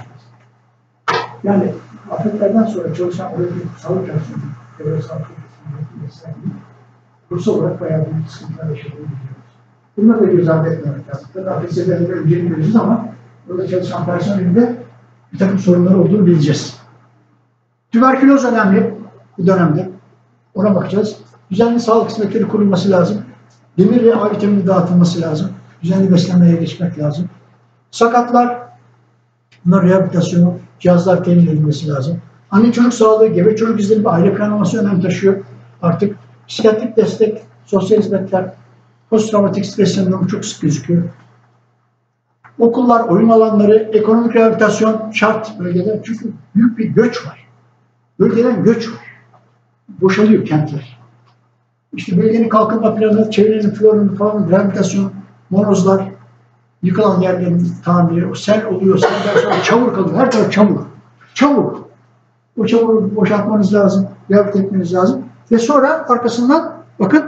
yani afetlerden sonra çalışan oradaki sağlık çalışanı, devlet sağlık çalışanı, Bursa olarak bayağı büyük sıkıntılar yaşadığını biliyoruz. Bunları da göz ardı etmemek lazım. Tabii afet sebebiyle önceliğini veririz ama burada çalışan personelinde bir takım sorunları olduğunu bileceğiz. Tüberküloz önemli bu dönemde. Ona bakacağız. Düzenli sağlık hizmetleri kurulması lazım. Demir ve A vitamini dağıtılması lazım. Düzenli beslenmeye geçmek lazım. Sakatlar, bunların rehabilitasyonu, cihazlar temin edilmesi lazım. Anne çocuk sağlığı, gebe çocuk izlenimi, aile planlaması önem taşıyor. Artık psikiyatrik destek, sosyal hizmetler, posttraumatik stres sendromu çok sık gözüküyor. Okullar, oyun alanları, ekonomik rehabilitasyon şart bölgede. Çünkü büyük bir göç var. Bölgeden göç var. Boşalıyor kentler. İşte bölgenin kalkınma planı, çevrenin, florunun, faunun, rehabilitasyon, morozlar, yıkılan yerlerin tamiri, o sel oluyor, selden sonra çamur kalıyor. Her taraf çamur. Çamur. O çamuru boşaltmanız lazım, rehabilite etmeniz lazım. Ve sonra arkasından bakın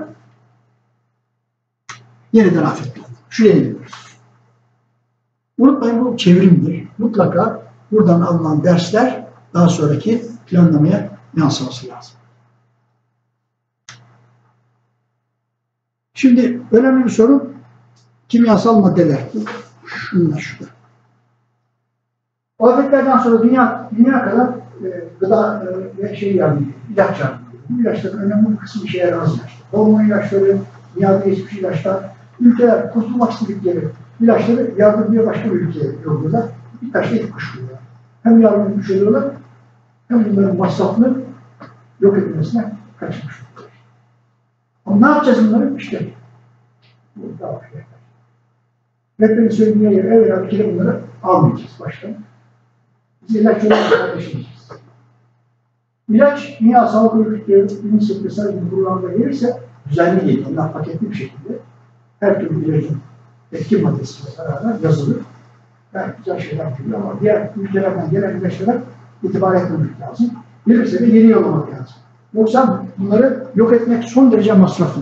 yeniden afetler. Şuraya gidiyoruz. Unutmayın bu çevrimdir. Mutlaka buradan alınan dersler daha sonraki planlamaya yansıması lazım. Şimdi önemli bir sorun kimyasal maddeler. Şunlar şurada. Afetlerden sonra dünya dünya kadar e, gıda ve e, şey yardım, ilaç yardım. Bu ilaçların önemli bir kısmı işe yaramaz ilaçlar. Hormon ilaçları, dünyada geçmiş ilaçlar, ülkeler kurtulmak istedikleri ilaçları yardımcıya başka bir ülkeye yolluyorlar. Bir taşla iki kuş vuruyorlar. Hem yardım etmiş oluyorlar, hem bunların masrafını yok etmesine kaçmış oluyorlar. Ama ne yapacağız bunları? İşte bu daha şey. Rehberin söylediğine göre evvela bir kere bunları almayacağız baştan. Biz ilaç yolunu kardeşleyeceğiz. İlaç, Dünya Sağlık Örgütü, UNICEF vesaire gibi kurumlarına gelirse düzenli gelir. Onlar paketli bir şekilde her türlü ilacın etki maddesiyle beraber yazılır. Yani güzel şeyler geliyor ama diğer ülkelerden gelen ilaçlara itibar etmemek lazım. Gelirse de yeni yollamak lazım. Yoksa bunları yok etmek son derece masraflı.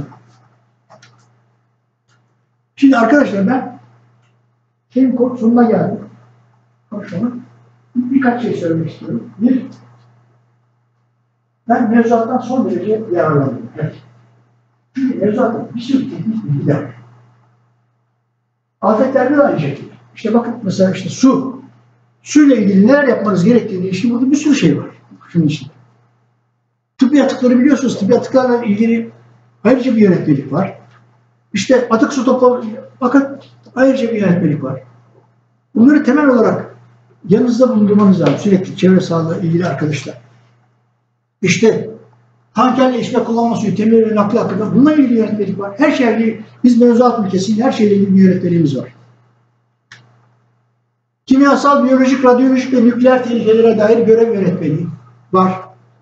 Şimdi arkadaşlar ben şeyin sonuna geldim. Konuşmanın birkaç şey söylemek istiyorum. Bir, ben mevzuattan son derece yararlandım. Evet. Çünkü mevzuatta bir sürü teknik bilgiler var. Afetlerde de aynı şekilde. İşte bakın mesela işte su. Suyla ilgili neler yapmanız gerektiğini işte burada bir sürü şey var. Şunun içinde. Tıbbi atıkları biliyorsunuz. Tıbbi atıklarla ilgili ayrıca bir yönetmelik var. İşte atık su toplama, bakın ayrıca bir yönetmelik var. Bunları temel olarak yanınızda bulundurmanız lazım. Sürekli çevre sağlığı ilgili arkadaşlar. İşte tankerle içme kullanma suyu, temel ve nakli hakkında bununla ilgili yönetmelik var. Her şeyle biz mevzuat ülkesiyle her şeyle ilgili bir yönetmeliğimiz var. Kimyasal, biyolojik, radyolojik ve nükleer tehlikelere dair görev yönetmeliği var.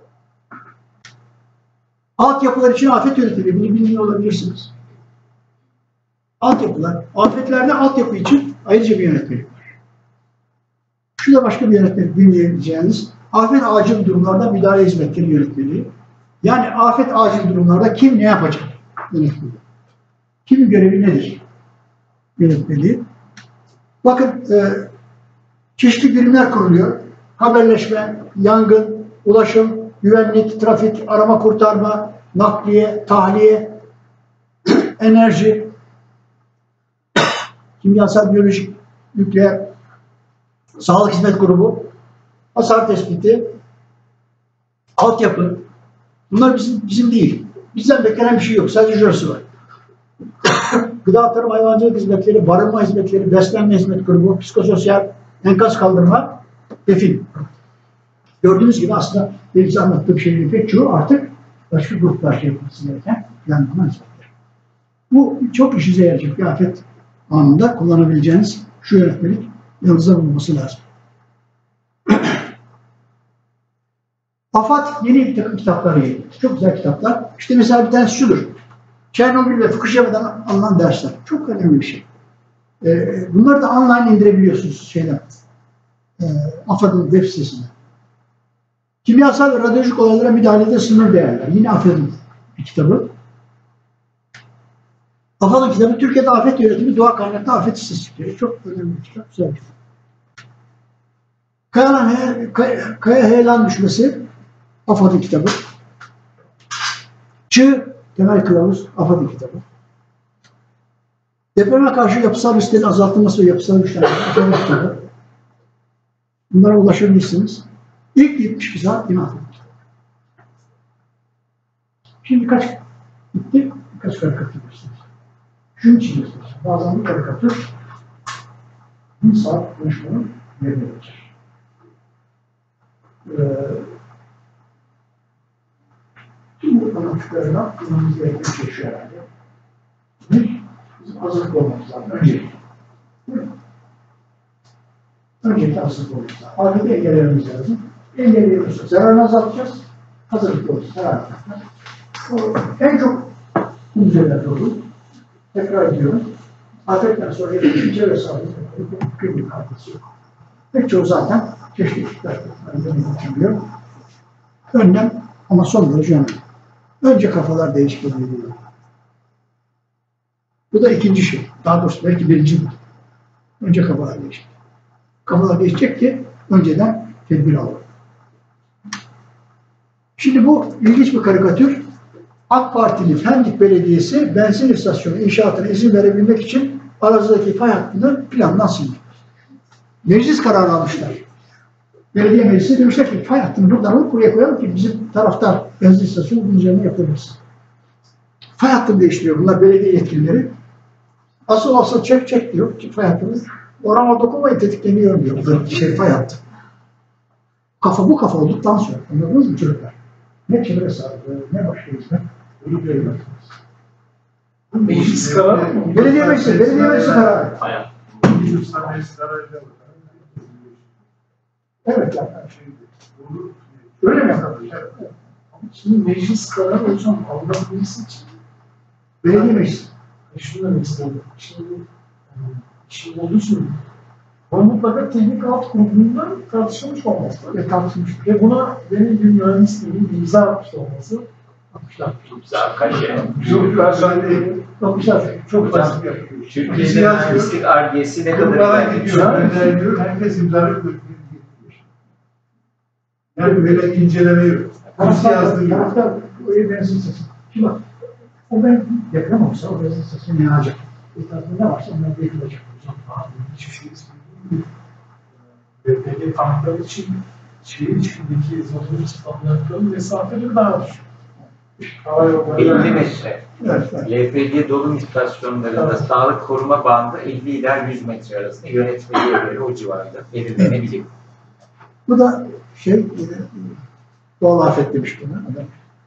Altyapılar için afet yönetmeliği, bunu bilmiyor olabilirsiniz. Altyapılar, afetlerde altyapı için ayrıca bir yönetmelik var. Şu da başka bir yönetmelik bilmeyeceğiniz, afet acil durumlarda müdahale hizmetleri yönetmeliği. Yani afet acil durumlarda kim ne yapacak yönetmeliği. Kimin görevi nedir yönetmeliği. Bakın e, çeşitli birimler kuruluyor. Haberleşme, yangın, ulaşım, güvenlik, trafik, arama kurtarma, nakliye, tahliye, enerji, kimyasal, biyolojik, nükleer, sağlık hizmet grubu, hasar tespiti, altyapı. Bunlar bizim, bizim değil. Bizden beklenen bir şey yok. Sadece şurası var. Gıda, tarım, hayvancılık hizmetleri, barınma hizmetleri, beslenme hizmet grubu, psikososyal, enkaz kaldırma, defin. Gördüğünüz gibi aslında belki anlattığım şeylerin pek çoğu artık başka gruplar şey yapması gereken planlama hizmetleri. Bu çok işinize yarayacak bir afet anında kullanabileceğiniz şu yönetmelik yanınızda bulunması lazım. AFAD yeni bir takım kitaplar yayınladı. Çok güzel kitaplar. İşte mesela bir tanesi şudur. Çernobil ve Fukushima'dan alınan dersler. Çok önemli bir şey. Ee, bunları da online indirebiliyorsunuz şeyden. Ee, AFAD'ın web sitesinden. Kimyasal ve radyolojik olaylara müdahalede sınır değerler. Yine AFAD'ın bir kitabı. AFAD'ın kitabı Türkiye'de afet yönetimi, doğa kaynaklı afet istatistikleri. Çok önemli bir kitap, güzel bir kitap. Kayalan, kaya, kaya heyelan düşmesi AFAD'ın kitabı. Çığ temel kılavuz AFAD'ın kitabı. Depreme karşı yapısal risklerin azaltılması ve yapısal güçlendirme AFAD'ın kitabı. Bunlara ulaşabilirsiniz. İlk yetmiş iki saat yine AFAD'ın kitabı. Şimdi kaç gitti? Birkaç karikatür göstereceğim. Şunun için göstereceğim. Bazen bir karikatür bir saat konuşmanın yerine geçer. Ee, tüm bu anlattıklarına bulmamız gereken şey şu herhalde. Bir, bizim hazırlıklı olmamız lazım. Öncelikle. Öncelikle hazırlıklı olmamız lazım. Afeti engellememiz lazım. Engelliyorsa zararını azaltacağız. Hazırlıklı olacağız. Herhalde. O en çok bu üzerine doğru. Tekrar ediyorum. Afetten sonra yapılmış çevre sağlığı günlük kaygısı yok. Pek çoğu zaten çeşitlilikler yapılıyor. Önlem ama son derece önemli. Önce kafalar değişik oluyor. Bu da ikinci şey. Daha doğrusu belki birinci bu. Önce kafalar değişik. Kafalar değişecek ki önceden tedbir alalım. Şimdi bu ilginç bir karikatür. AK Partili Pendik Belediyesi benzin istasyonu inşaatına izin verebilmek için arazideki fay hattını plandan sildi. Meclis kararı almışlar. Belediye meclisi demişler ki fay hattını buradan alıp buraya koyalım ki bizim taraftar benzin istasyonu bunun üzerine yapabiliriz. Fay hattını değiştiriyor bunlar belediye yetkilileri. Asıl asıl çek çek diyor ki fay hattını. Orama dokunmayın tetikleniyor diyor. Bu da şey fay hattı. Kafa bu kafa olduktan sonra anladınız mı çocuklar? Ne çevre sağlığı, ne başka hizmet, öyle bir yol. Meclis kararı. Belediye meclisi, belediye meclisi kararı. Hayat. Meclis kararıyla Evet yani. Öyle mi yapalım? Şimdi meclis kararı hocam alınması için Belediye meclisi. şunu demek istedim. Şimdi şimdi olduğu için ama mutlaka teknik alt kurulunda tartışılmış olması. Ve tartışmış. Ve buna benim bir mühendisliğin bir imza atmış olması. Yapmışlar. Çok güzel kaşe. Çok personel Yapmışlar. çok basit yapıyor. Türkiye'de mühendislik argesi ne kadar Kurumlara ilerlemiş? gidiyor, gönderiyor, herkes imzalayıp götürüyor. Yani böyle inceleme yok. Birisi yazdığı gibi. Taraftar öyle benzin sesi. Şimdi bak, o ben deprem olsa o benzin sesini yanacak. Etrafında ne varsa onlar da yıkılacak. Hiçbir şey istemiyorum. B P G tankları için şehir içindeki zorunlu standartların mesafeleri daha düşük. elli metre. Evet, evet. L P G dolum istasyonlarında Evet. sağlık koruma bandı elli ila yüz metre arasında yönetmeliğe göre o civarda belirlenebilir. Bu da şey, e, doğal afet demiş buna. Adam.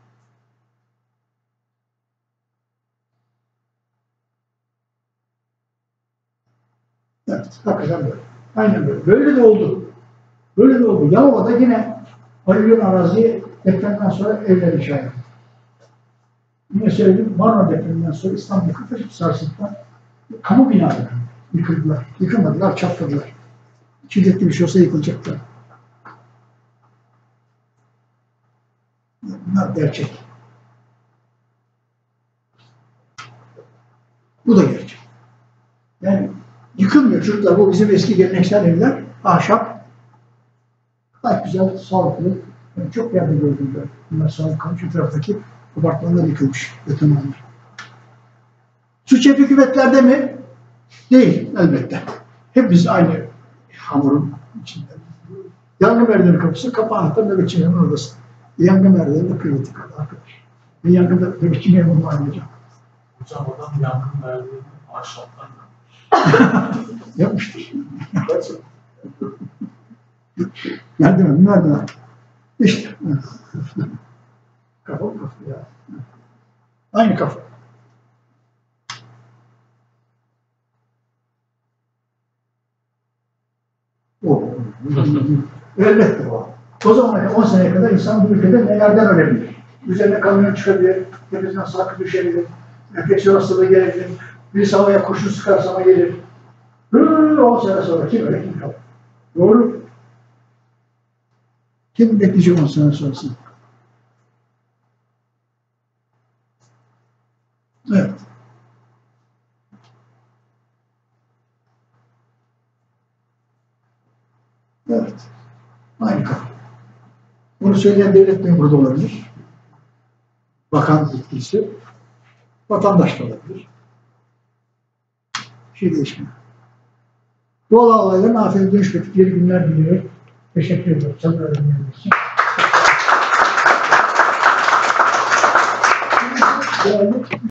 Evet, hakikaten böyle. Aynen böyle. Böyle de oldu. Böyle de oldu. Yalova'da yine alüvyon araziye depremden sonra evler inşa edildi. Yine söyledim, Marmara depreminden sonra İstanbul Kıbrıs sarsıntıdan kamu binaları yıkıldılar. Yıkılmadılar, çatladılar. Şiddetli bir şey olsa yıkılacaklar. Bunlar gerçek. Bu da gerçek. Yani yıkılmıyor çocuklar. Bu bizim eski geleneksel evler. Ahşap. Gayet güzel, sağlıklı. Yani çok yerde gördüm ben. Bunlar sağlıklı. Şu taraftaki apartmanlar yıkılmış. Betonlanmış. Suç hep hükümetlerde mi? Değil elbette. Hepimiz aynı hamurun içinde. Yangın merdiveni kapısı kapağında nöbetçi memur odası. Yangın merdiveni de kıymetli kaldı arkadaş. Bir yangında nöbetçi memur mu aynayacak? Hocam adam yangın merdiveni ahşaptan Yapmıştır. Merdiven, merdiven. İşte. Kafa kafa ya. Aynı kafa. O. Elbette o. O zamana on seneye kadar insan bu ülkede nelerden ölebilir? Üzerine kamyon çıkabilir, tepesinden sakı düşebilir, enfeksiyon hastalığı gelebilir, birisi havaya kurşun sıkarsa ama gelir. on sene sonra kim öyle kim kalır? Doğru. Kim bekleyecek onu sana sorsun. Evet. Evet. Harika. Bunu söyleyen devlet memuru da olabilir. Bakan yetkilisi. Vatandaş da olabilir. Bir şey değişmiyor. Doğal olayların afete dönüşmedikleri günler diliyorum. Teşekkür ederim. Sen öğrenmeyen için. Değerli